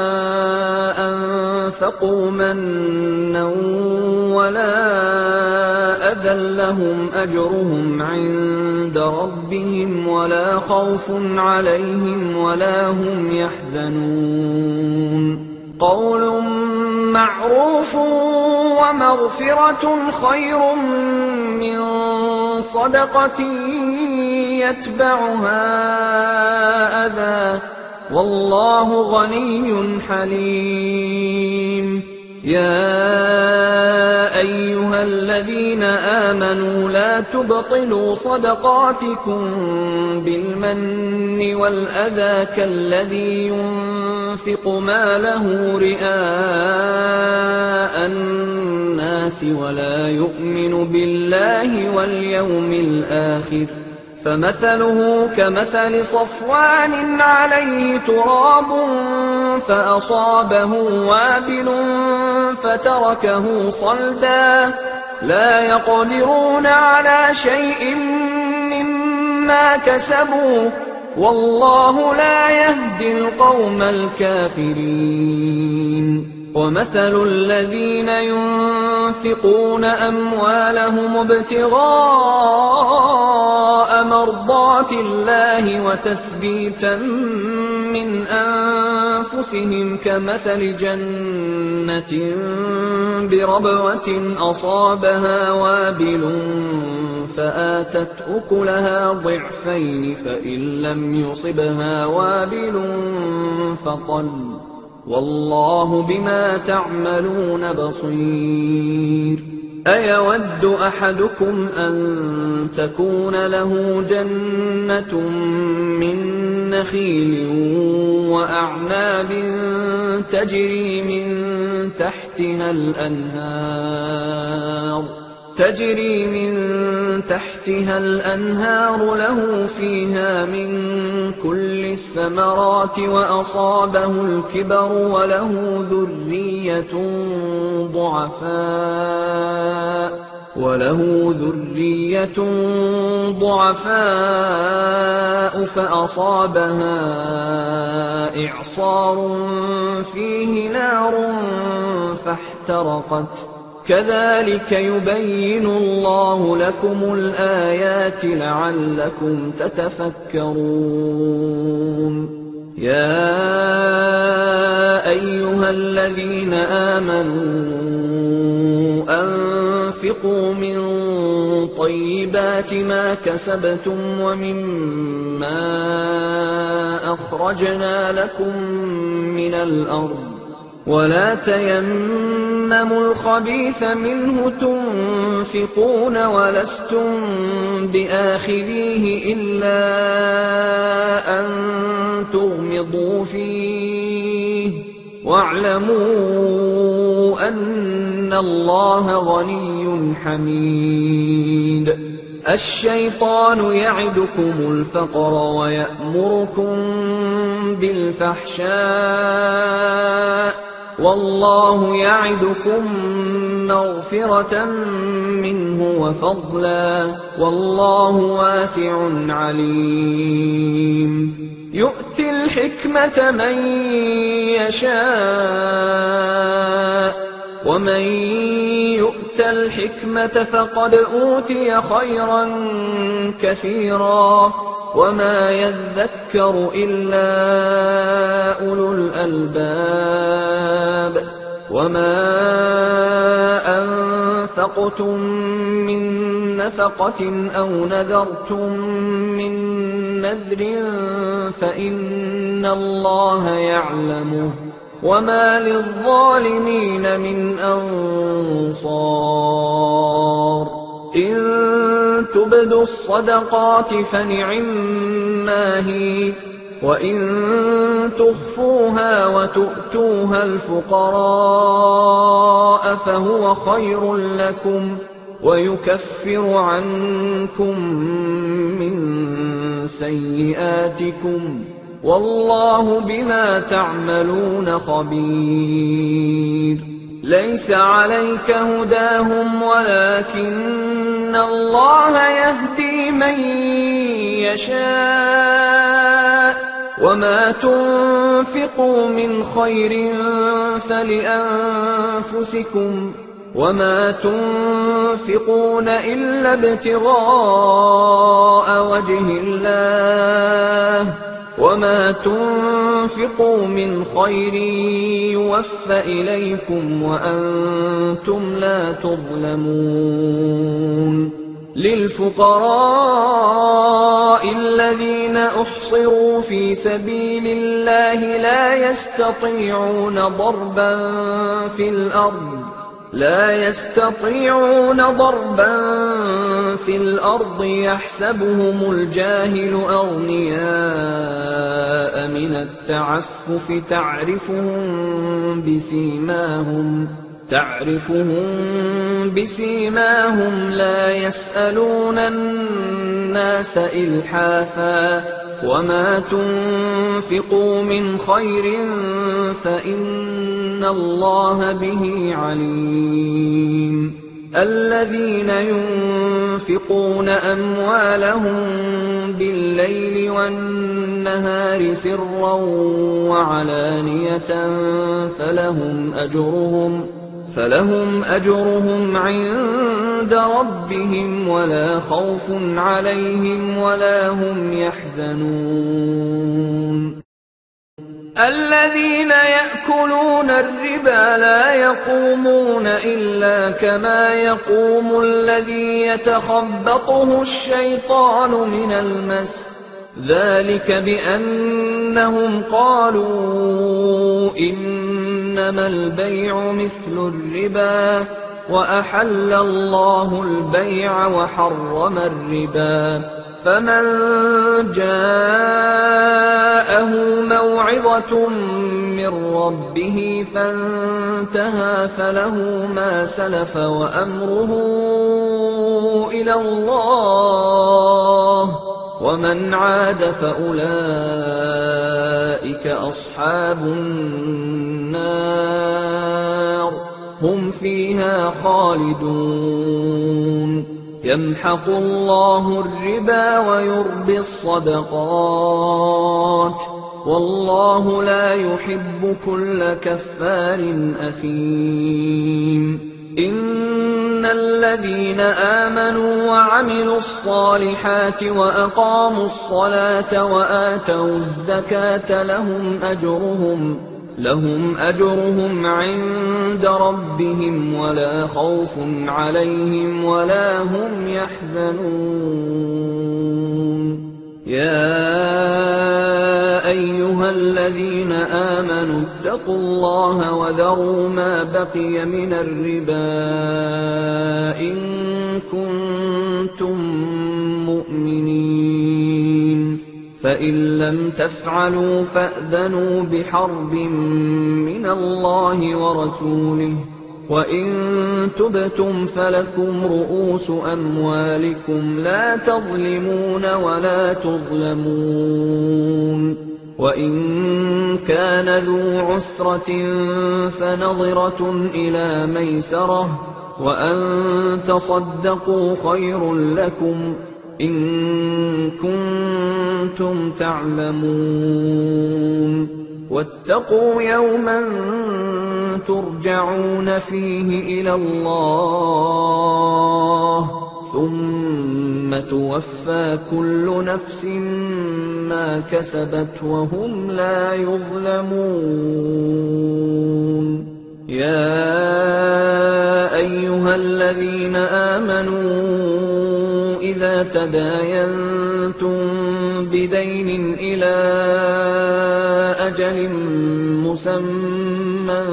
أنفقوا منا ولا أذى لهم أجرهم عند ربهم ولا خوف عليهم ولا هم يحزنون. قول معروف ومغفرة خير من صدقة يتبعها أذى والله غني حليم. يا أيها الذين آمنوا لا تبطلوا صدقاتكم بالمن والأذى كالذي ينفق ماله رئاء الناس ولا يؤمن بالله واليوم الآخر فمثله كمثل صفوان عليه تراب فأصابه وابل فتركه صلدا لا يقدرون على شيء مما كسبوا والله لا يهدي القوم الكافرين. ومثل الذين ينفقون أموالهم ابتغاء مرضات الله وتثبيتا من أنفسهم كمثل جنة بربوة أصابها وابل فآتت أكلها ضعفين فإن لم يصبها وابل فطل والله بما تعملون بصير. أيود أحدكم أن تكون له جنة من نخيل وأعناب تجري من تحتها الأنهار تجري من تحتها الأنهار له فيها من كل الثمرات وأصابه الكبر وله ذرية ضعفاء وله ذرية ضعفاء فأصابها إعصار فيه نار فاحترقت كذلك يبين الله لكم الآيات لعلكم تتفكرون. يا أيها الذين آمنوا أنفقوا من طيبات ما كسبتم ومما أخرجنا لكم من الأرض ولا تيمموا الخبيث منه تنفقون ولستم بآخذيه إلا أن تغمضوا فيه واعلموا أن الله غني حميد. الشيطان يعدكم الفقر ويأمركم بالفحشاء والله يعدكم مغفرة منه وفضلا والله واسع عليم. يؤتي الحكمة من يشاء ومن يؤت الحكمة فقد أوتي خيرا كثيرا وما يذكر إلا أولو الألباب. وما أنفقتم من نفقة أو نذرتم من نذر فإن الله يعلمه وما للظالمين من أنصار. إن تبدوا الصدقات فنعما هي وإن تخفوها وتؤتوها الفقراء فهو خير لكم ويكفر عنكم من سيئاتكم والله بما تعملون خبير. ليس عليك هداهم ولكن الله يهدي من يشاء وما تنفقوا من خير فلأنفسكم وما تنفقون إلا ابتغاء وجه الله وما تنفقوا من خير يوفى إليكم وأنتم لا تظلمون للفقراء الذين أحصروا في سبيل الله لا يستطيعون ضربا في الأرض لا يستطيعون ضربا في الأرض يحسبهم الجاهل أغنياء من التعفف تعرفهم بسيماهم تعرفهم بسيماهم لا يسألون الناس إلحافا وما تنفقوا من خير فإن الله به عليم الذين ينفقون أموالهم بالليل والنهار سرا وعلانية فلهم أجرهم فلهم أجرهم عند ربهم ولا خوف عليهم ولا هم يحزنون الذين يأكلون الربا لا يقومون إلا كما يقوم الذي يتخبطه الشيطان من المس ذلك بأنهم قالوا إنما البيع مثل الربا وأحل الله البيع وحرم الربا فمن جاءه موعظة من ربه فانتهى فله ما سلف وأمره إلى الله ومن عاد فأولئك أصحاب النار هم فيها خالدون يمحق الله الربا ويربي الصدقات والله لا يحب كل كفار أثيم إن الذين آمنوا وعملوا الصالحات وأقاموا الصلاة وآتوا الزكاة لهم أجرهم لهم أجرهم عند ربهم ولا خوف عليهم ولا هم يحزنون يا أيها الذين آمنوا اتقوا الله وذروا ما بقي من الربا إن كنتم مؤمنين فإن لم تفعلوا فأذنوا بحرب من الله ورسوله وإن تبتم فلكم رؤوس أموالكم لا تظلمون ولا تظلمون وإن كان ذو عسرة فنظرة إلى ميسرة وأن تصدقوا خير لكم إن كنتم تعلمون واتقوا يوما ترجعون فيه إلى الله ثم توفى كل نفس ما كسبت وهم لا يظلمون يا أيها الذين آمنوا إذا تداينتم بدين إلى أجل مسمى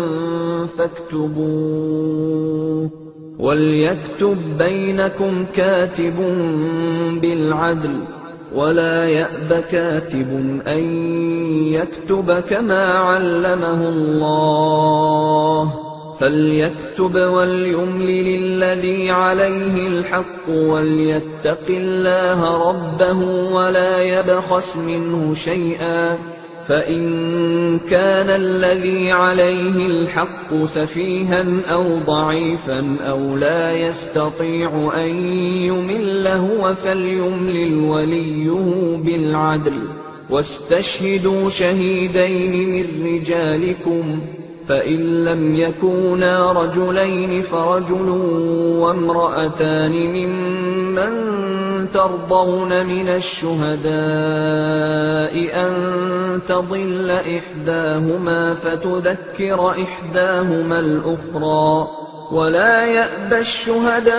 فاكتبوه وليكتب بينكم كاتب بالعدل ولا يأب كاتب أن يكتب كما علمه الله فليكتب وليملل الذي عليه الحق وليتق الله ربه ولا يبخس منه شيئا فإن كان الذي عليه الحق سفيها أو ضعيفا أو لا يستطيع أن يمل هو فليملل وليه بالعدل واستشهدوا شهيدين من رجالكم فإن لم يكونا رجلين فرجل وامرأتان ممن ترضون من الشهداء أن تضل إحداهما فتذكر إحداهما الأخرى ولا يأبى الشهداء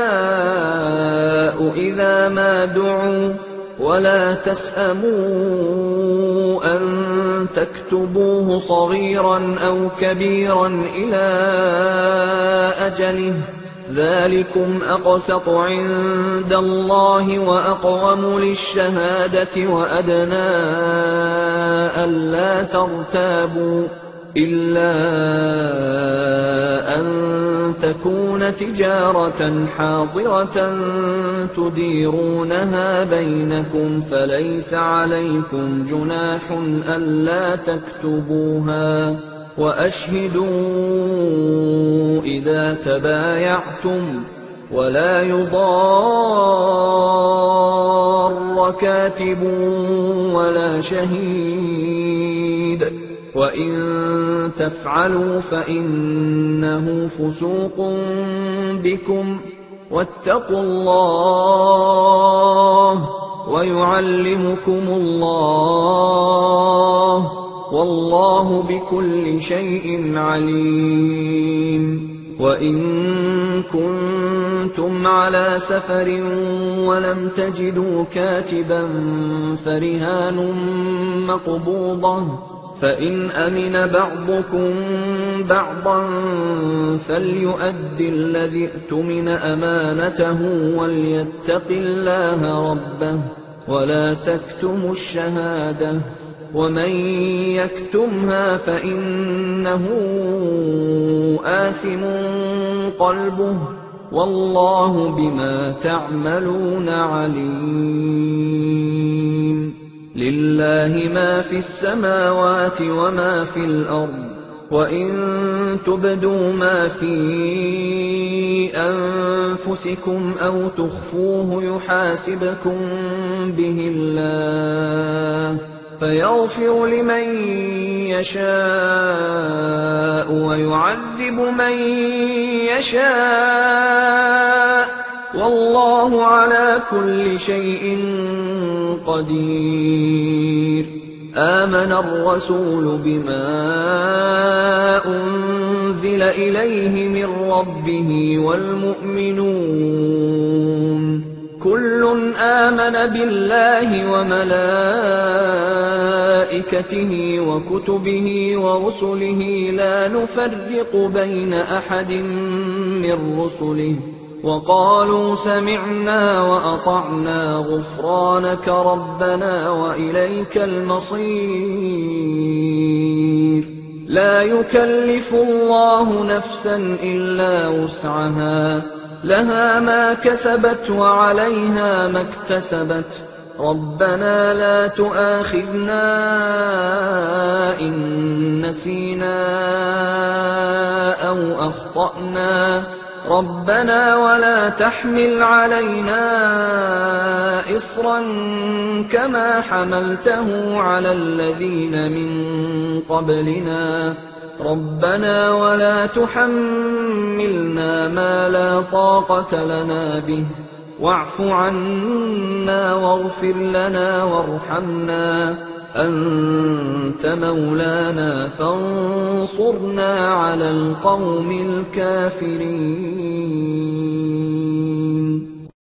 إذا ما دعوا ولا تسأموا أن تكتبوه صغيرا أو كبيرا إلى أجله ذلكم أقسط عند الله وأقوم للشهادة وأدنى ألا ترتابوا إلا أن تكون تجارة حاضرة تديرونها بينكم فليس عليكم جناح ألا تكتبوها وأشهدوا إذا تبايعتم ولا يضار كاتب ولا شهيد وإن تفعلوا فإنه فسوق بكم واتقوا الله ويعلمكم الله والله بكل شيء عليم وإن كنتم على سفر ولم تجدوا كاتبا فرهان مقبوضة فإن أمن بعضكم بعضا فليؤد الذي اؤتمن أمانته وليتق الله ربه ولا تكتموا الشهادة ومن يكتمها فإنه آثم قلبه والله بما تعملون عليم لله ما في السماوات وما في الأرض وإن تبدوا ما في أنفسكم أو تخفوه يحاسبكم به الله فيغفر لمن يشاء ويعذب من يشاء والله على كل شيء قدير آمن الرسول بما أنزل إليه من ربه والمؤمنون كل آمن بالله وملائكته وكتبه ورسله لا نفرق بين أحد من رسله وقالوا سمعنا وأطعنا غفرانك ربنا وإليك المصير لا يكلف الله نفسا إلا وسعها لها ما كسبت وعليها ما اكتسبت ربنا لا تؤاخذنا إن نسينا أو أخطأنا ربنا ولا تحمل علينا إصرا كما حملته على الذين من قبلنا ربنا ولا تحملنا ما لا طاقة لنا به واعف عنا واغفر لنا وارحمنا أنت مولانا فانصرنا على القوم الكافرين.